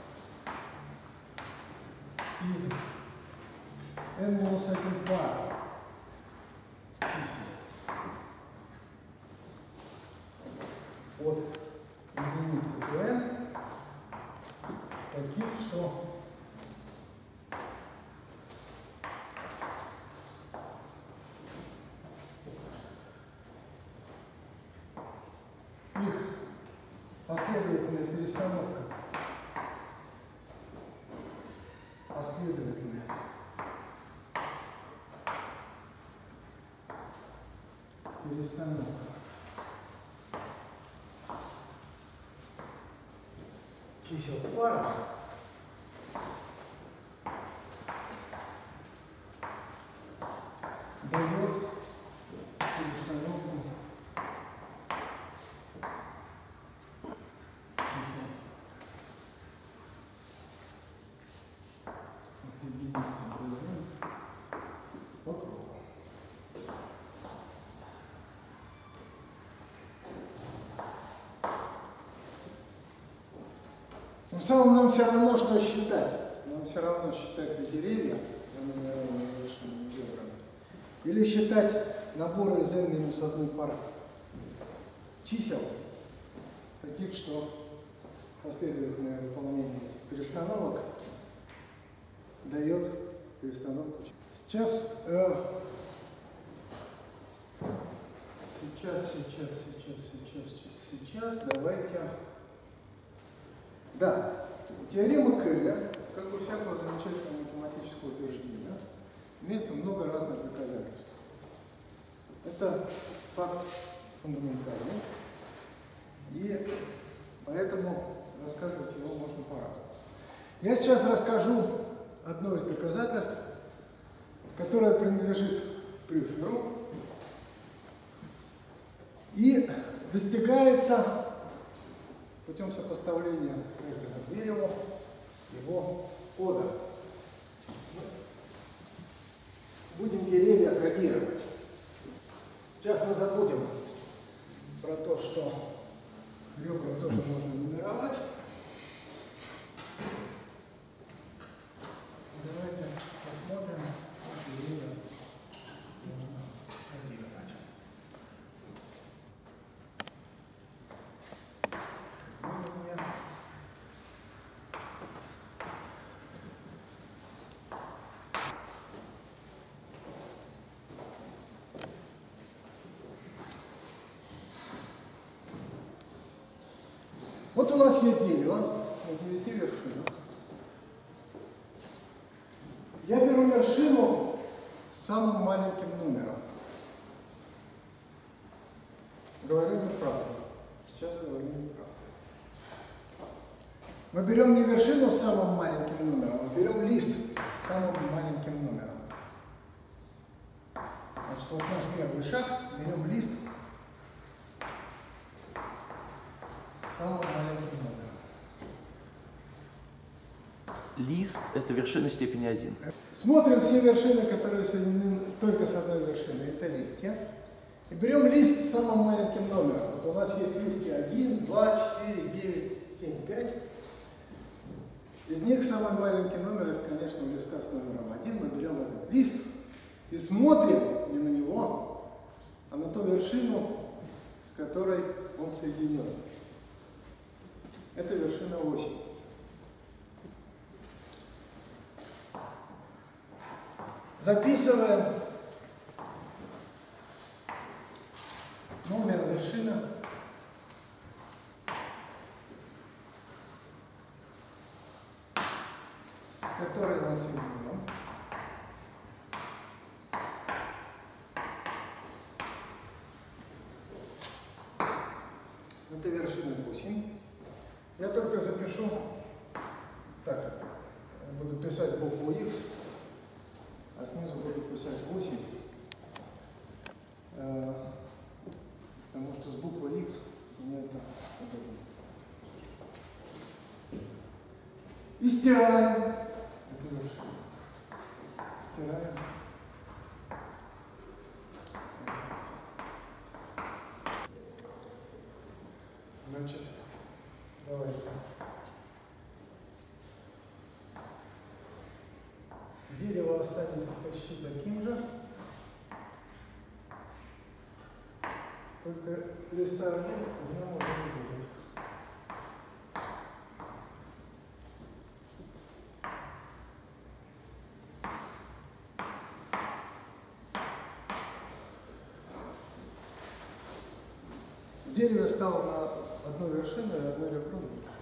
из n минус один пар чисел от единицы до n таких, что их последовательная перестановка, последовательная перестановка чисел в парах дает перестановку чисел от единицы до n по кругу. Тем самым нам все равно, что считать. Нам все равно считать ли деревья за нумерованными вершинами ребрами, или считать наборы из n минус одной пары чисел, таких, что последовательное выполнение этих перестановок дает перестановку. Сейчас, э, сейчас, сейчас, сейчас, сейчас, сейчас, давайте. Да, у теоремы Келля, как у всякого замечательного математического утверждения, имеется много разных доказательств. Это факт фундаментальный, и поэтому рассказывать его можно по-разному. Я сейчас расскажу одно из доказательств, которое принадлежит Прюферу и достигается путем сопоставления Фрейда к дереву его кода. Будем деревья кодировать. Сейчас мы забудем про то, что ребра тоже можно нумеровать. Вот у нас есть дерево на девяти вершинах. Я беру вершину с самым маленьким номером. Говорю неправду. Сейчас говорю неправду. Мы берем не вершину с самым маленьким номером, мы берем лист с самым маленьким номером. Значит, вот наш первый шаг. Берем лист с самым маленьким номером. Лист – это вершина степени один. Смотрим все вершины, которые соединены только с одной вершиной. Это листья. И берем лист с самым маленьким номером. Вот у нас есть листья один, два, четыре, девять, семь, пять. Из них самый маленький номер, это, конечно, у листа с номером один. Мы берем этот лист и смотрим не на него, а на ту вершину, с которой он соединен. Это вершина восемь. Записываем номер вершины. С которой он соединен. Это вершина восемь. Я только запишу, так, буду писать букву X, а снизу буду писать восемь, э, потому что с буквой X мне это удобно. И стираем. Это вершина. Стираем. Значит, давайте. Дерево останется почти таким же. Только листа один у меня уже не будет. Дерево стало на одну вершину и одно ребро.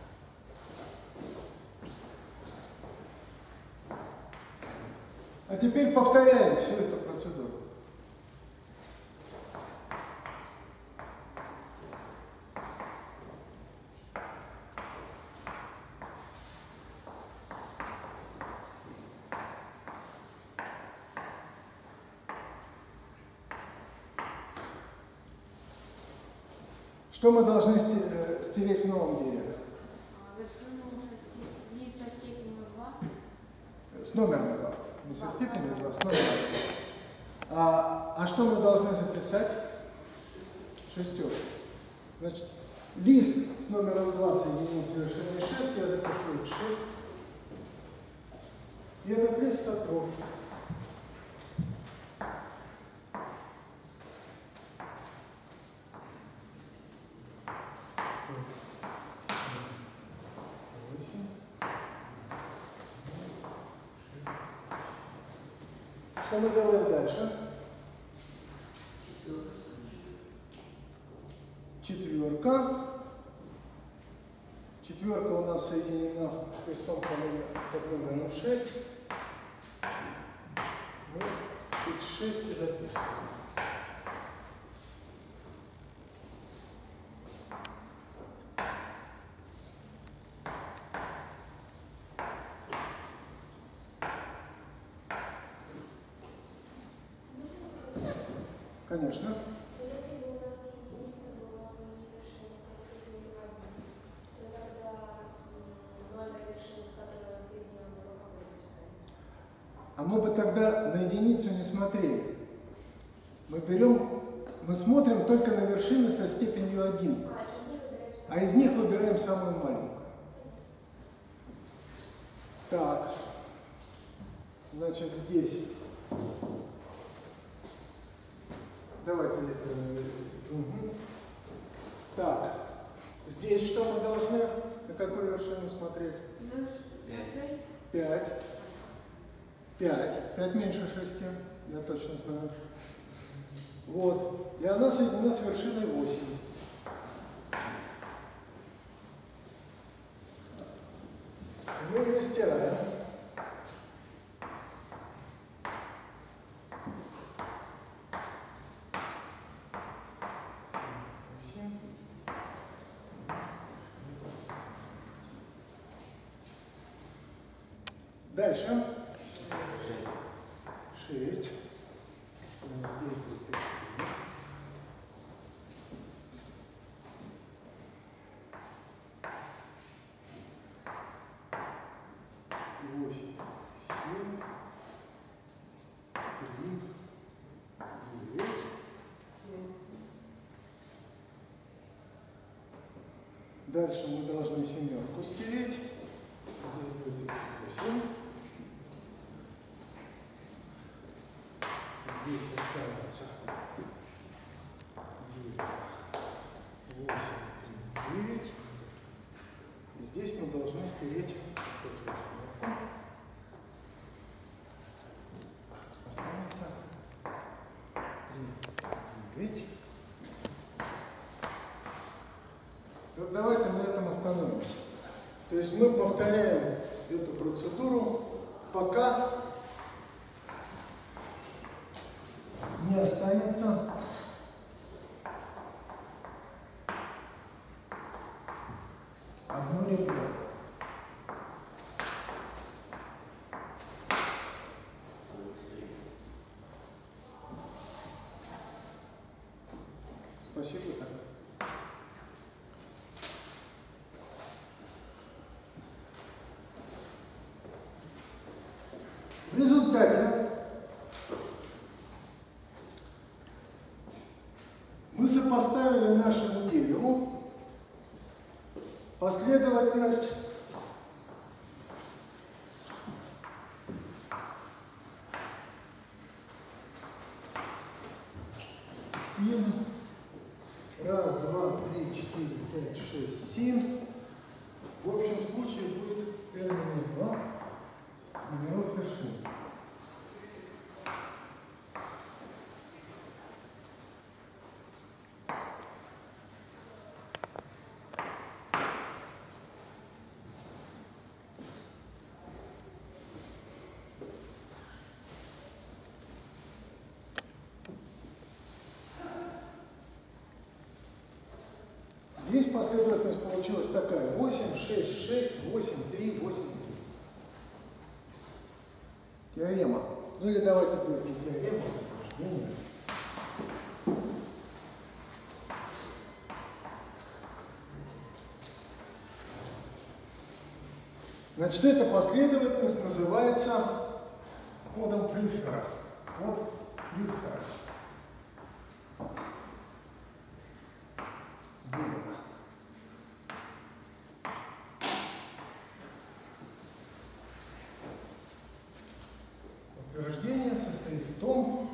А теперь повторяем всю эту процедуру. Что мы должны стереть в новом дереве? Вершину лист со степенью два. С номером два. Не со степенью два, с номером два. А, а что мы должны записать? Шестерку. Значит, лист с номером два соединен с вершиной шесть, я запишу шесть. И этот лист сотру. Что мы делаем дальше? Четверка. Четверка у нас соединена с листом под номером шесть. Мы икс шесть и записываем. Конечно. Если бы у нас единица была бы не вершина со степенью один, то тогда номер вершины, с которой он соединен, был какой написать? А мы бы тогда на единицу не смотрели. Мы берем, мы смотрим только на вершины со степенью один. А из них выбираем самую маленькую. Так. Значит, здесь. Давайте. Э, угу. Так. Здесь что мы должны? На какую вершину смотреть? шесть. Пять. Пять. Пять меньше шести. Я точно знаю. Вот. И она соединена с вершиной восемь. Стираем. Семь. Дальше. Шесть. Здесь будет тридцать три. Восемь, семь, три, девять. Дальше мы должны семерку стереть. Здесь будет тридцать восемь. Здесь останется девять, восемь, три, девять. И здесь мы должны стереть эту восьмерку. Останется три, девять. Вот давайте на этом остановимся. То есть мы повторяем эту процедуру, пока не останется одно ребро. Спасибо. В результате мы сопоставили нашему дереву последовательность из раз, два, три, четыре, пять, шесть, семь. В общем случае будет эр минус два номеров вершин. Здесь последовательность получилась такая: восемь, шесть, шесть, восемь, три, восемь, три. Теорема. Ну или давайте будет не теорема, а утверждение. Значит, эта последовательность называется кодом Плюффера. Код Плюффера. Дерево. Утверждение состоит в том,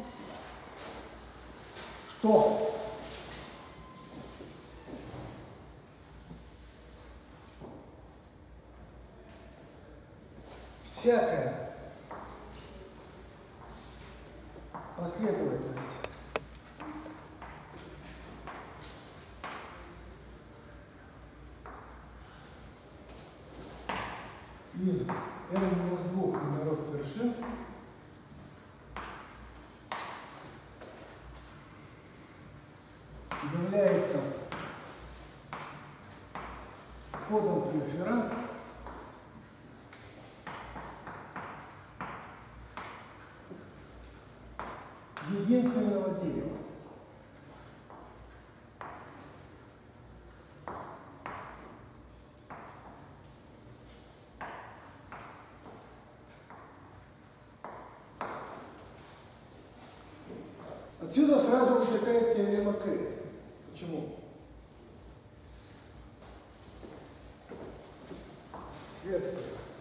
что всякая последовательность из эр минус двух номеров вершин является кодом Плюффера единственного дерева. Отсюда сразу вытекает теорема К. Почему? Следствие.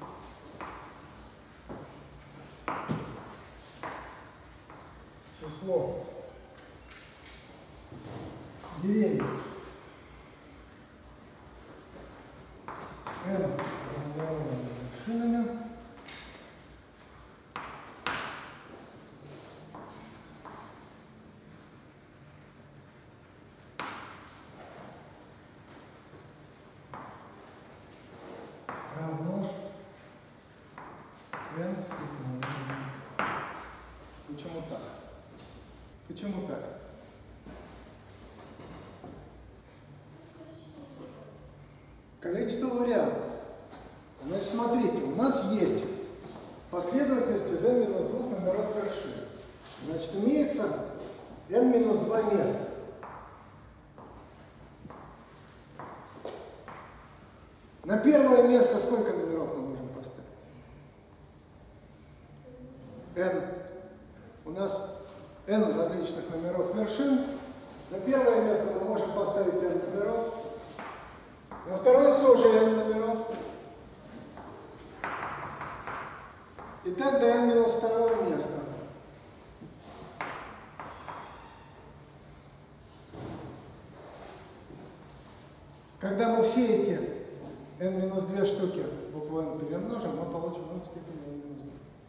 Число деревьев с n разнообразными вершинами равно n в степени n. Почему так? Почему так? Количество вариантов. Значит, смотрите, у нас есть последовательность из n минус двух номеров вершин. Значит, имеется n минус два места. На первое место сколько номеров мы можем поставить? n. У нас n различных номеров вершин. На первое место мы можем поставить n номеров. На второе тоже n номеров. И так до n минус второго места. Когда мы все эти n минус две штуки буквально перемножим, мы получим n в степени n минус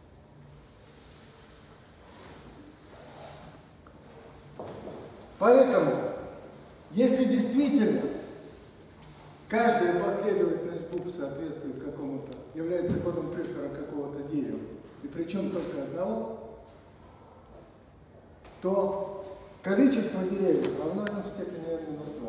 два. Поэтому, если действительно каждая последовательность букв соответствует какому-то, является кодом префера какого-то дерева, и причем только одного, то количество деревьев равно n в степени n минус два.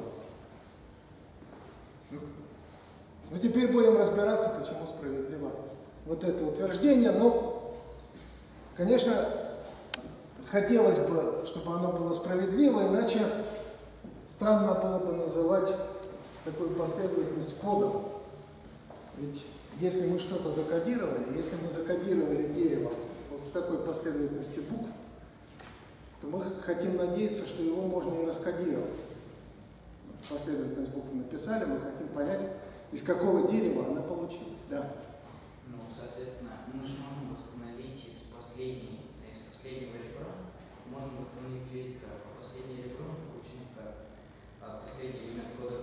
Ну, теперь будем разбираться, почему справедливо вот это утверждение. Но, конечно, хотелось бы, чтобы оно было справедливо, иначе странно было бы называть такую последовательность кодом. Ведь если мы что-то закодировали, если мы закодировали дерево вот в такой последовательности букв, то мы хотим надеяться, что его можно и раскодировать. Последовательность букв написали, мы хотим понять, из какого дерева она получилась. Да. Ну, соответственно, мы же можем восстановить из последней, из последнего ребра, можем восстановить весь граф, а последнее ребро мы получим как а последний элемент кода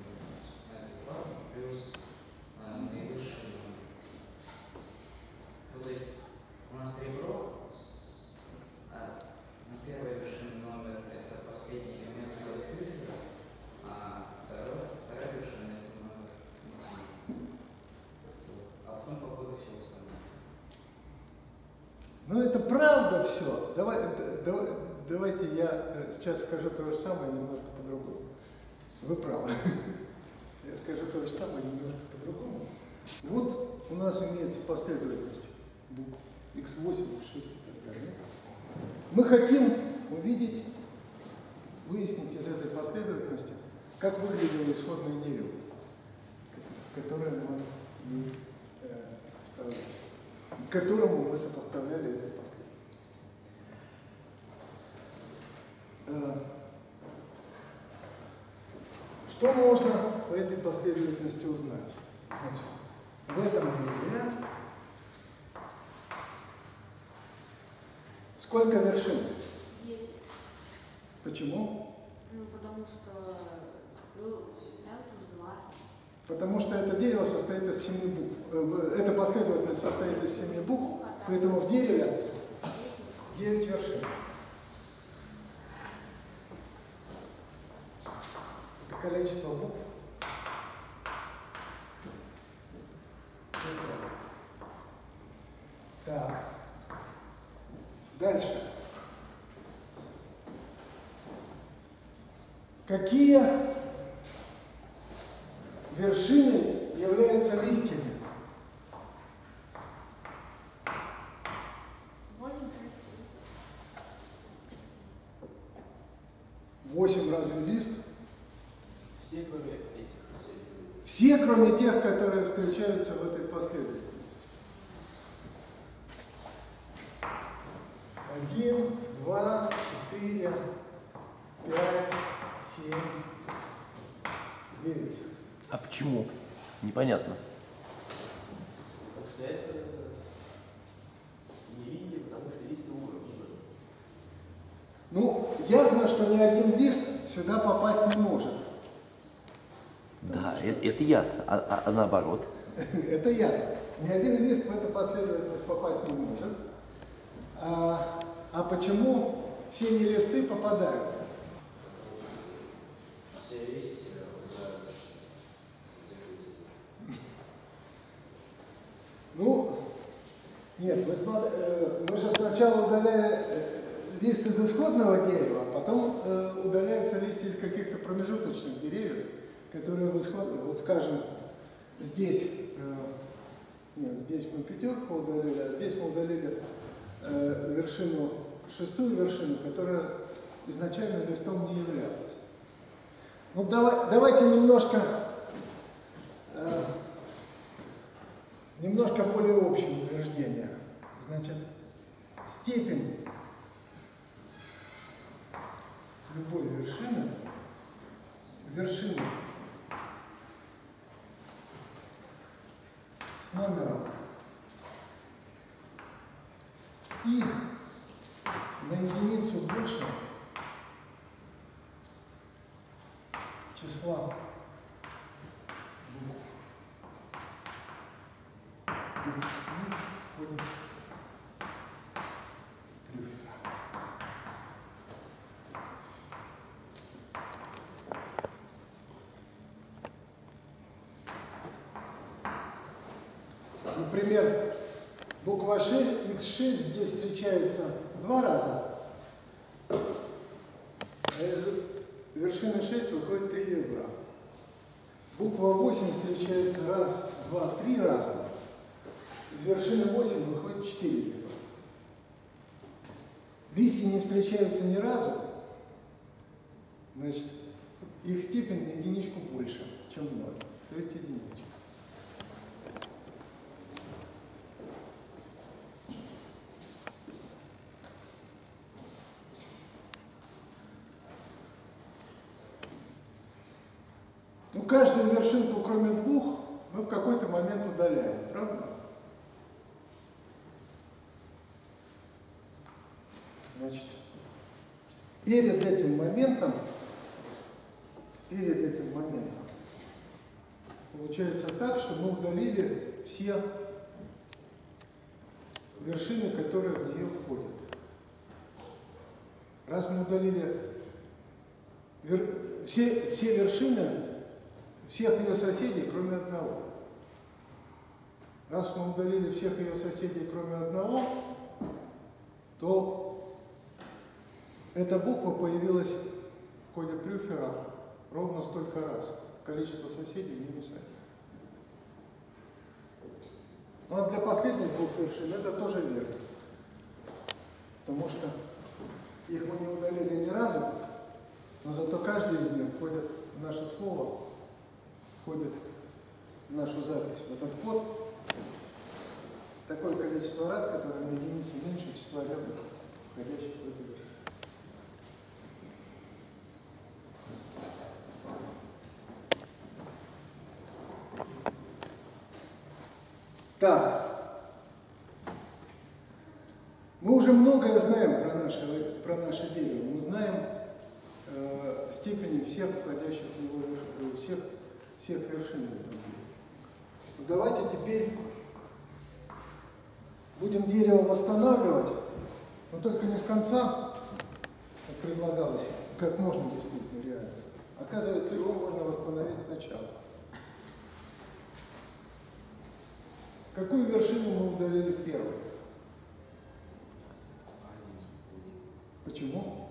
плюс а, наивысший. Ну, то есть у нас ребро с, а, на первой вершине номер это последний элемент кода Пюллера, а второй, вторая вершина это номер. А потом по ходу все остальное. Ну, это правда все. Давай, давай, давайте я сейчас скажу то же самое, немножко по-другому. Вы правы. Я скажу то же самое, немножко по-другому. Вот у нас имеется последовательность букв икс восемь, икс шесть и так далее. Мы хотим увидеть, выяснить из этой последовательности, как выглядело исходное дерево, которое мы э, сопоставляли, к которому мы сопоставляли эту последовательность. Э, что можно по этой последовательности узнать? Значит, в этом дереве сколько вершин? Девять. Почему? Ну, потому что ну, n плюс два. Потому что это дерево состоит из семи букв. Э, эта последовательность состоит из семи букв, поэтому в дереве девять вершин. Это количество букв. Так. Дальше. Какие вершины являются листьями? Восемь, шесть. Восемь разве лист? Все, кроме этих. Все, кроме тех, которые встречаются в этой последовательности. Один, два, четыре, пять, семь, девять. А почему? Непонятно. Потому что это не листья, потому что листья уровня. Ну, ясно, что ни один лист сюда попасть не может. Да, это, это ясно. А, а- а наоборот? Это ясно. Ни один лист в эту последовательность попасть не может. А, а почему все не листы попадают? Все листья, да. Ну, Нет, мы, смотри, э, мы же сначала удаляли э, лист из исходного дерева, а потом э, удаляются листья из каких-то промежуточных деревьев, которые в исходе, вот скажем, здесь, э, нет, здесь мы пятерку удалили, а здесь мы удалили э, вершину, шестую вершину, которая изначально листом не являлась. Ну давай, давайте немножко, э, немножко более общее утверждение. Значит, степень любой вершины, вершины с номером и на единицу больше числа букв x и входит трюфера. Например, буква шесть, икс шесть здесь встречается два раза, а из вершины шесть выходит три ребра. Буква восемь встречается раз, два, три раза. Из вершины восемь выходит четыре ребра. Листья не встречаются ни разу, значит, их степень на единичку больше, чем ноль, то есть единичка. Ну, каждую вершинку, кроме двух, мы в какой-то момент удаляем, правда? Значит, перед этим моментом, перед этим моментом, получается так, что мы удалили все вершины, которые в нее входят. Раз мы удалили вер... все, все вершины всех ее соседей, кроме одного. Раз мы удалили всех ее соседей, кроме одного, то эта буква появилась в коде Прюфера ровно столько раз. Количество соседей минус один. Ну а для последних двух вершин это тоже верно. Потому что их мы не удалили ни разу, но зато каждый из них входит в наше слово, входит в нашу запись. В этот код такое количество раз, которое на единицу меньше числа ребер, входящих в эту вершину. Так, мы уже многое знаем про наше, про наше дерево. Мы знаем э, степени всех входящих в него, всех, всех вершин в этом дереве. Давайте теперь будем дерево восстанавливать, но только не с конца, как предлагалось, как можно действительно реально. Оказывается, его можно восстановить сначала. Какую вершину мы удалили первой? Почему?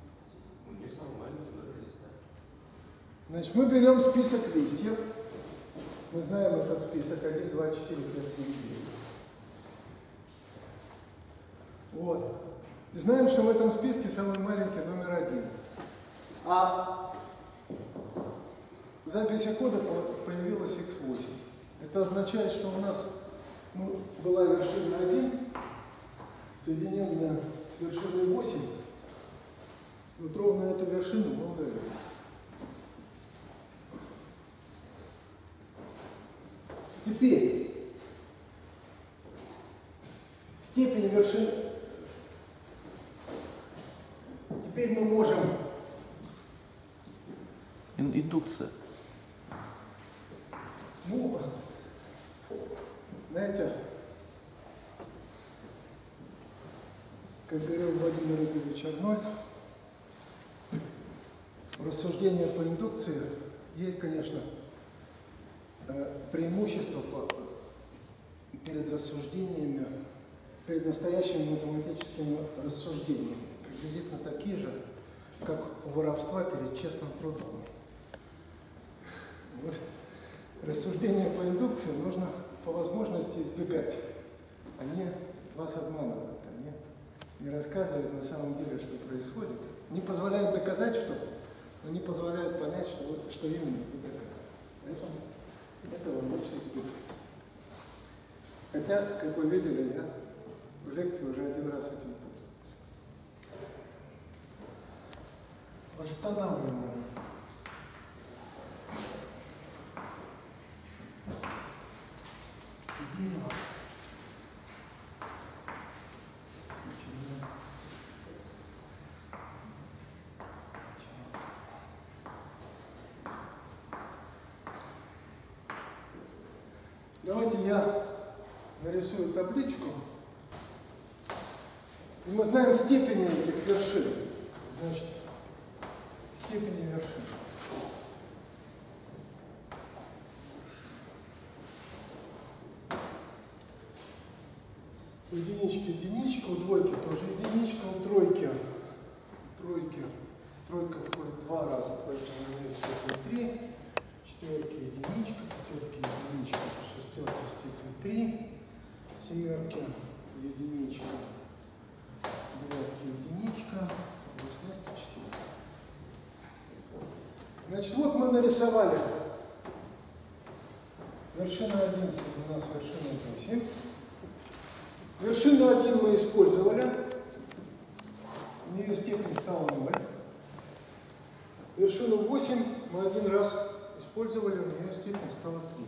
Значит, мы берем список листьев. Мы знаем этот список один, два, четыре, пять, семь, девять. Вот. И знаем, что в этом списке самый маленький номер один. А в записи кода появилась икс восемь. Это означает, что у нас ну, была вершина один, соединенная с вершиной восемь. Вот ровно эту вершину мы удалили. Теперь степень вершины. Теперь мы можем... Индукция. Ну, знаете, как говорил Владимир Игоревич Арнольд, в рассуждении по индукции есть, конечно, преимущество перед рассуждениями перед настоящими математическими рассуждениями, приблизительно такие же, как у воровства перед честным трудом. Вот. Рассуждения по индукции нужно по возможности избегать. Они вас обманывают, они не рассказывают на самом деле, что происходит, не позволяют доказать что-то, но не позволяют понять, что, что именно вы доказываете. Поэтому этого лучше избегать. Хотя, как вы видели, я в лекции уже один раз этим пользовался. Восстанавливаем. Дерево. Давайте я нарисую табличку. И мы знаем степени этих вершин. Значит, степени вершин. У единички единичка, у двойки тоже единичка, у тройки, у тройки, тройка входит два раза, поэтому у меня степень три, четверки единичка, пятерки единичка, шестерки степень три, семерки единичка, девятки единичка, восьмерки четыре. Значит, вот мы нарисовали вершина один соединена с вершиной восемь. Вершину один мы использовали, у нее степень стала ноль. Вершину восемь мы один раз использовали, у нее степень стала три.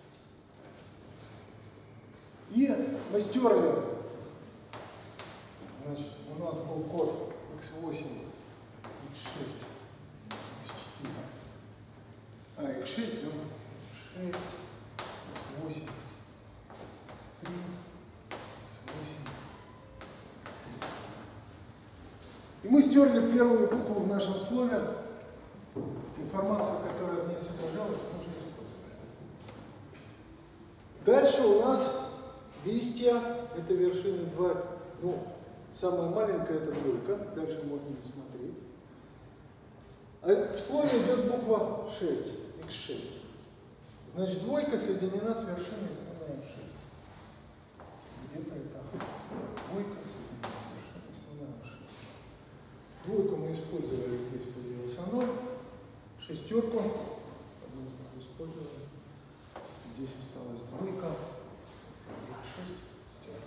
И мы стерли, значит, у нас был код икс восемь, икс шесть, икс четыре, а, икс шесть, да, икс шесть, икс восемь, икс три. И мы стерли первую букву в нашем слове. Информацию, которая в ней содержалась, мы уже использовали. Дальше у нас листья, это вершины два, ну, самая маленькая это двойка, дальше можно не смотреть. А в слове идет буква шесть, икс шесть. Значит, двойка соединена с вершиной с номером шесть. Где-то это двойка соединена с вершиной с номером шесть. Двойку мы использовали, здесь появился ноль. Шестерку использовали. Здесь осталась двойка. шесть стерли.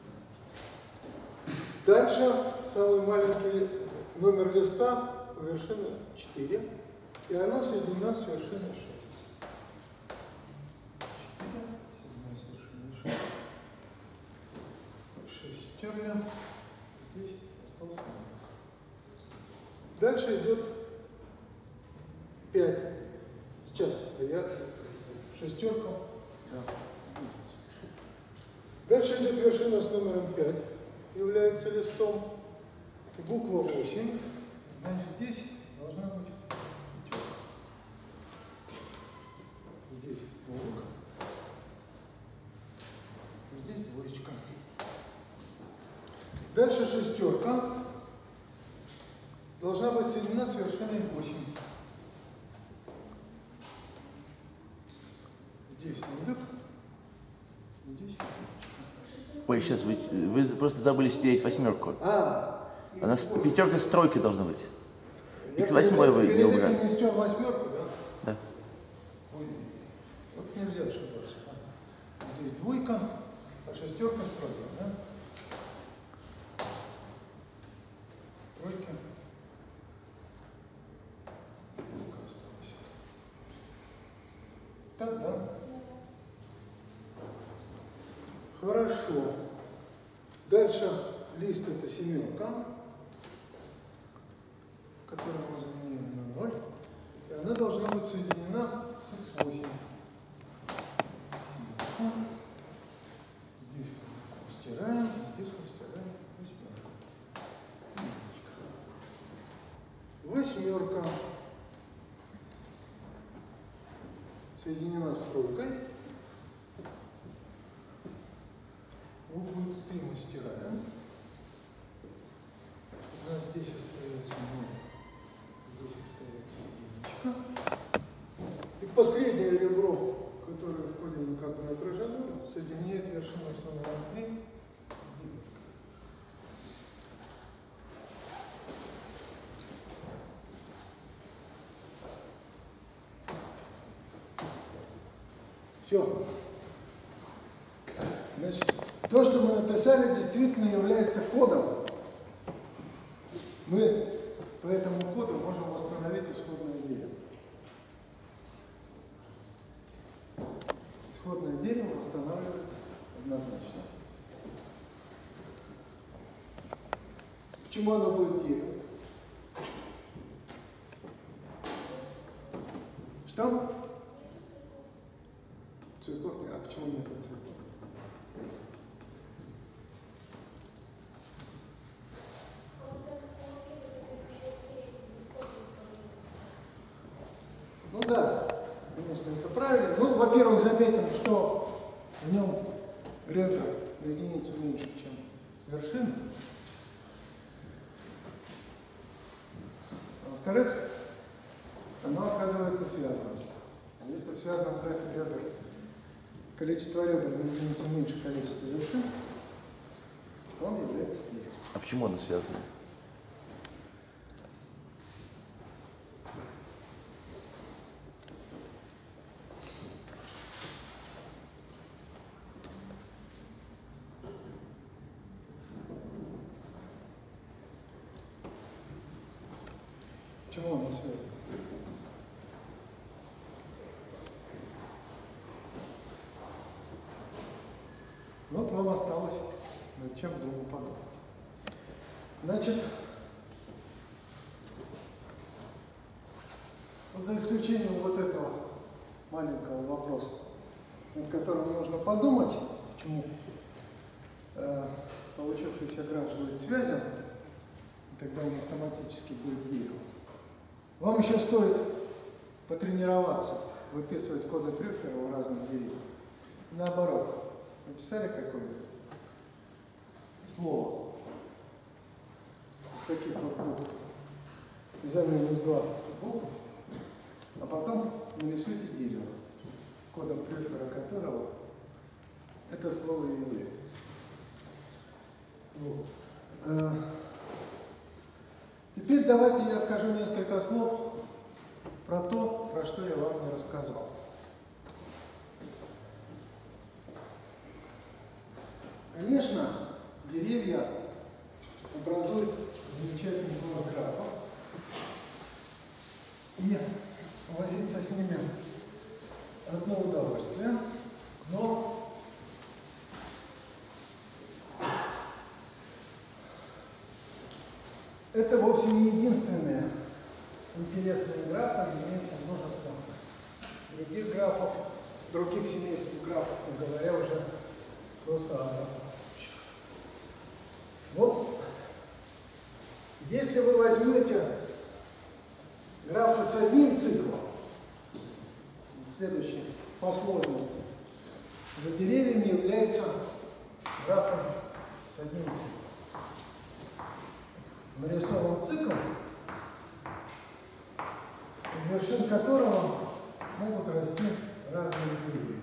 Дальше самый маленький номер листа у вершины четыре. И она соединена с вершиной шесть. четыре соединена с вершиной шесть. шесть стерли. Здесь остался ноль. Дальше идет пять. Сейчас я шестерка. Да. Дальше идет вершина с номером пять. Является листом. И буква восемь. Значит, здесь должна быть пятерка. Здесь двойка. Здесь двоечка. Дальше шестерка должна быть соединена с вершиной восемь. Здесь нулик, здесь единичка. Ой, сейчас вы, вы просто забыли стереть восьмерку. А, Она с пятерка с тройкой должна быть. я Икс восемь вы не перед убрали. этим не стер восьмерку, да? Да. Ой, вот нельзя ошибаться. Здесь двойка, а шестерка с тройкой, да? Тройка. Двойка осталась. Так, да? Хорошо. Дальше лист это семерка, которую мы заменяем на ноль. И она должна быть соединена с икс восемь. Семерка. Здесь мы стираем, здесь мы стираем восьмерку. Восьмерка соединена с тройкой. Будет плюс три мы стираем. У нас здесь остается ноль, здесь остается единичка. И последнее ребро, которое в коде накатной отраженного, соединяет вершину с номером три. Все. Значит, то, что мы написали, действительно является кодом. Мы по этому коду можем восстановить исходное дерево. Исходное дерево восстанавливается однозначно. Почему оно будет деревом? Что? Циклов нет. А почему нет циклов? Ну да, конечно, это правильно. Ну, во-первых, заметим, что в нем ребра на единицу меньше, чем вершина. А во-вторых, оно оказывается связанным. А если в связанном графе ребер количество ребер на единицу меньше количества вершин, то он является деревом. А почему оно связано? Почему оно связано? Вот вам осталось над чем думаю подумать. Значит, вот за исключением вот этого маленького вопроса, над которым нужно подумать, почему э, получившийся граф будет связан, и тогда он автоматически будет деревом. Вам еще стоит потренироваться, выписывать коды Трюфлера у разных деревьев. Наоборот. Написали какое-нибудь слово из таких вот букв, из n минус два букв, а потом нарисуйте дерево, кодом Трюфлера которого это слово и является. Вот. Теперь давайте я скажу несколько слов про то, про что я вам не рассказал. Конечно, деревья образуют замечательный класс графов, и возиться с ними одно удовольствие, но это вовсе не единственные интересные графы, имеется множество других графов, других семейств графов, не говоря уже просто о графах. Вот, если вы возьмете графы с одним циклом, следующий по сложности, за деревьями является графом с одним циклом. Нарисован цикл, из вершин которого могут расти разные деревья.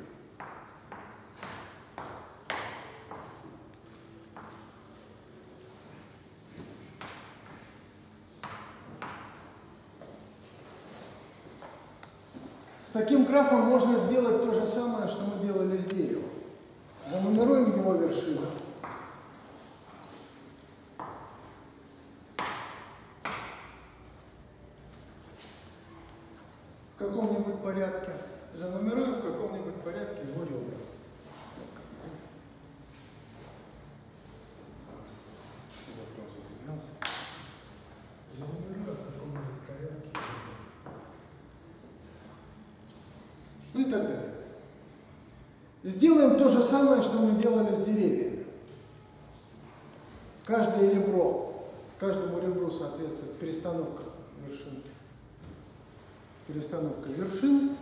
С таким графом можно сделать то же самое, что мы делали с деревом. Занумеруем его вершину. В каком-нибудь порядке. Занумеруем в каком-нибудь порядке его ребра. Занумеруем в каком-нибудь порядке. Ну и так далее. И сделаем то же самое, что мы делали с деревьями. Каждое ребро, каждому ребру соответствует перестановка вершин. Перестановка вершин,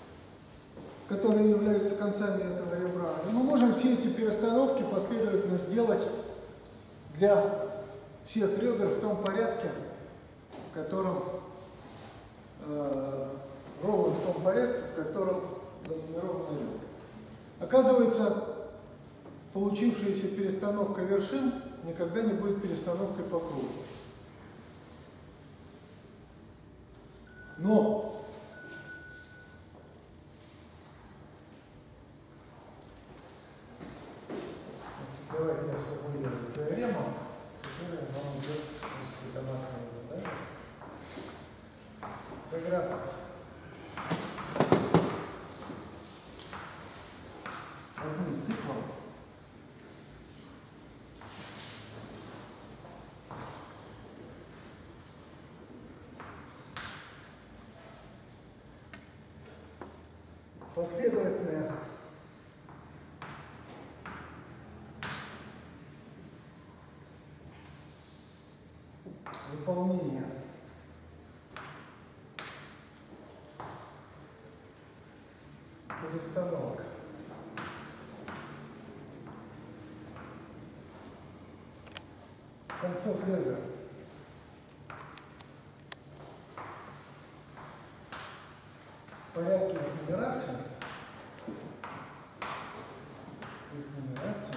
которые являются концами этого ребра. И мы можем все эти перестановки последовательно сделать сделать для всех ребер в том порядке, в котором э, ровно в том порядке, в котором занумерованы ребра. Оказывается, получившаяся перестановка вершин никогда не будет перестановкой по кругу. Но давайте я сформулирую теорему, которая вам идет после домашнего задания. Это график с одним циклом. Последовательное выполнение перестановок концов ребер в порядке их нумерации, их нумерации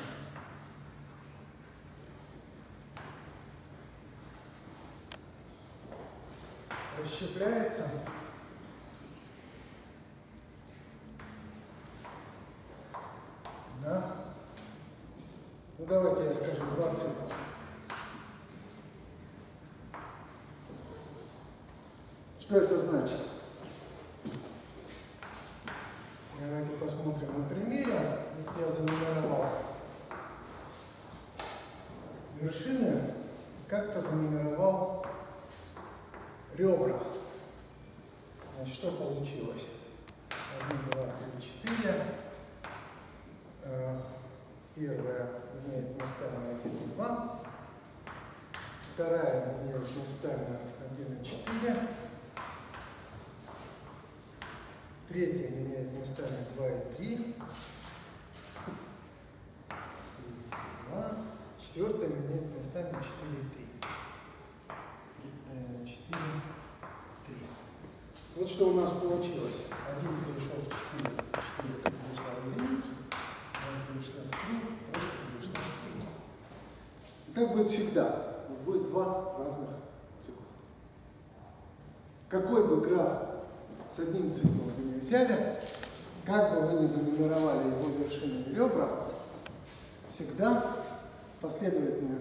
расщепляется на, ну давайте я скажу, два цикла. Что это значит? Давайте посмотрим на примере. Вот я занумеровал вершины, как-то занумеровал ребра. Значит, что получилось? один, два, три, четыре. Первая меняет местами один и два. Вторая меняет местами один и четыре. Третья меняет местами два и три. два. Четвертая меняет местами четыре и три. четыре, три. Вот что у нас получилось. один перешел в четыре, четыре перешла в единицу, два перешла в три, три перешла в три. И так будет всегда. Будет два разных цикла. Какой бы граф с одним циклом вы не взяли, как бы вы ни занумеровали его вершины и ребра, всегда последовательная,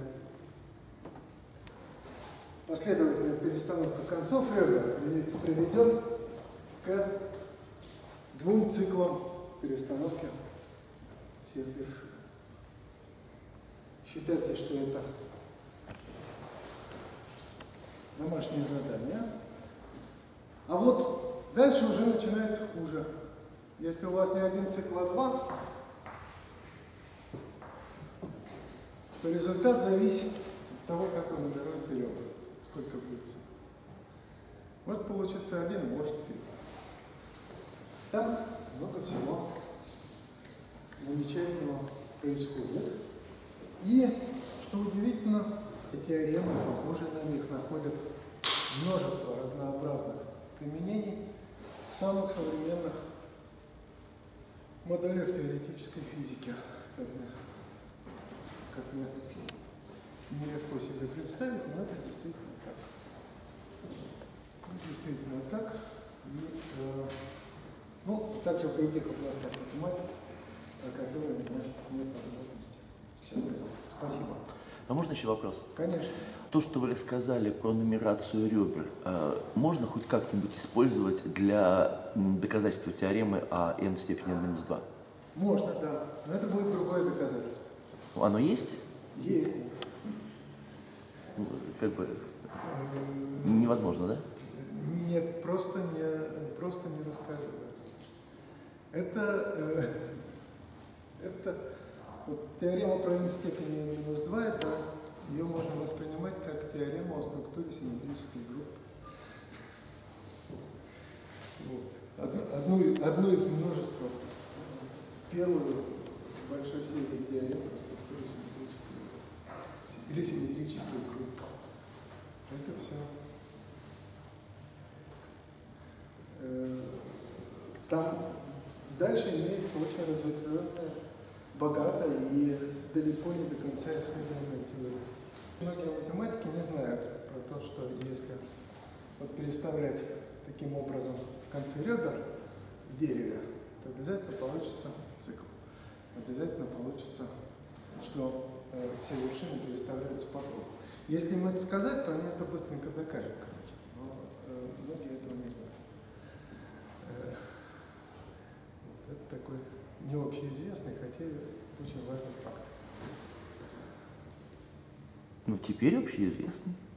последовательная перестановка концов ребер приведет к двум циклам перестановки всех вершин. Считайте, что это домашнее задание. А вот дальше уже начинается хуже. Если у вас не один цикл, а два, то результат зависит от того, как вы набираете ребра, сколько будет циклов. Вот получится один, может три. Там много всего замечательного происходит. И, что удивительно, эти теоремы, похожие на них, находят множество разнообразных применений в самых современных моделях теоретической физики, как мы, как мы нелегко себе представить, но это действительно так. Действительно так. И, э, ну, также в других областях математики, о которых у нас нет возможности сейчас говорить. Спасибо. А можно еще вопрос? Конечно. То, что вы рассказали про нумерацию ребер, э, можно хоть как-нибудь использовать для м, доказательства теоремы о n степени n минус два? Можно, да. Но это будет другое доказательство. Оно есть? Есть. Ну, как бы невозможно, да? Нет, просто не, просто не расскажу. Это, э, это вот, теорема про n степени n минус два, это ее можно воспринимать как теорему о структуре симметрической группы. Вот. Одну, одну, одну из множества, первую большой серии теорем про структуру симметрической или симметрический круг. Это все. Там дальше имеется очень разветвленная, богатая и далеко не до конца исследованная теория. Многие математики не знают про то, что если вот переставлять таким образом концы ребер в дереве, то обязательно получится цикл. Обязательно получится, что э, все вершины переставляются по кругу. Если им это сказать, то они это быстренько докажут, короче. Но э, многие этого не знают. Э, это такой не общеизвестный, хотя и очень важный факт. Ну, теперь общеизвестный.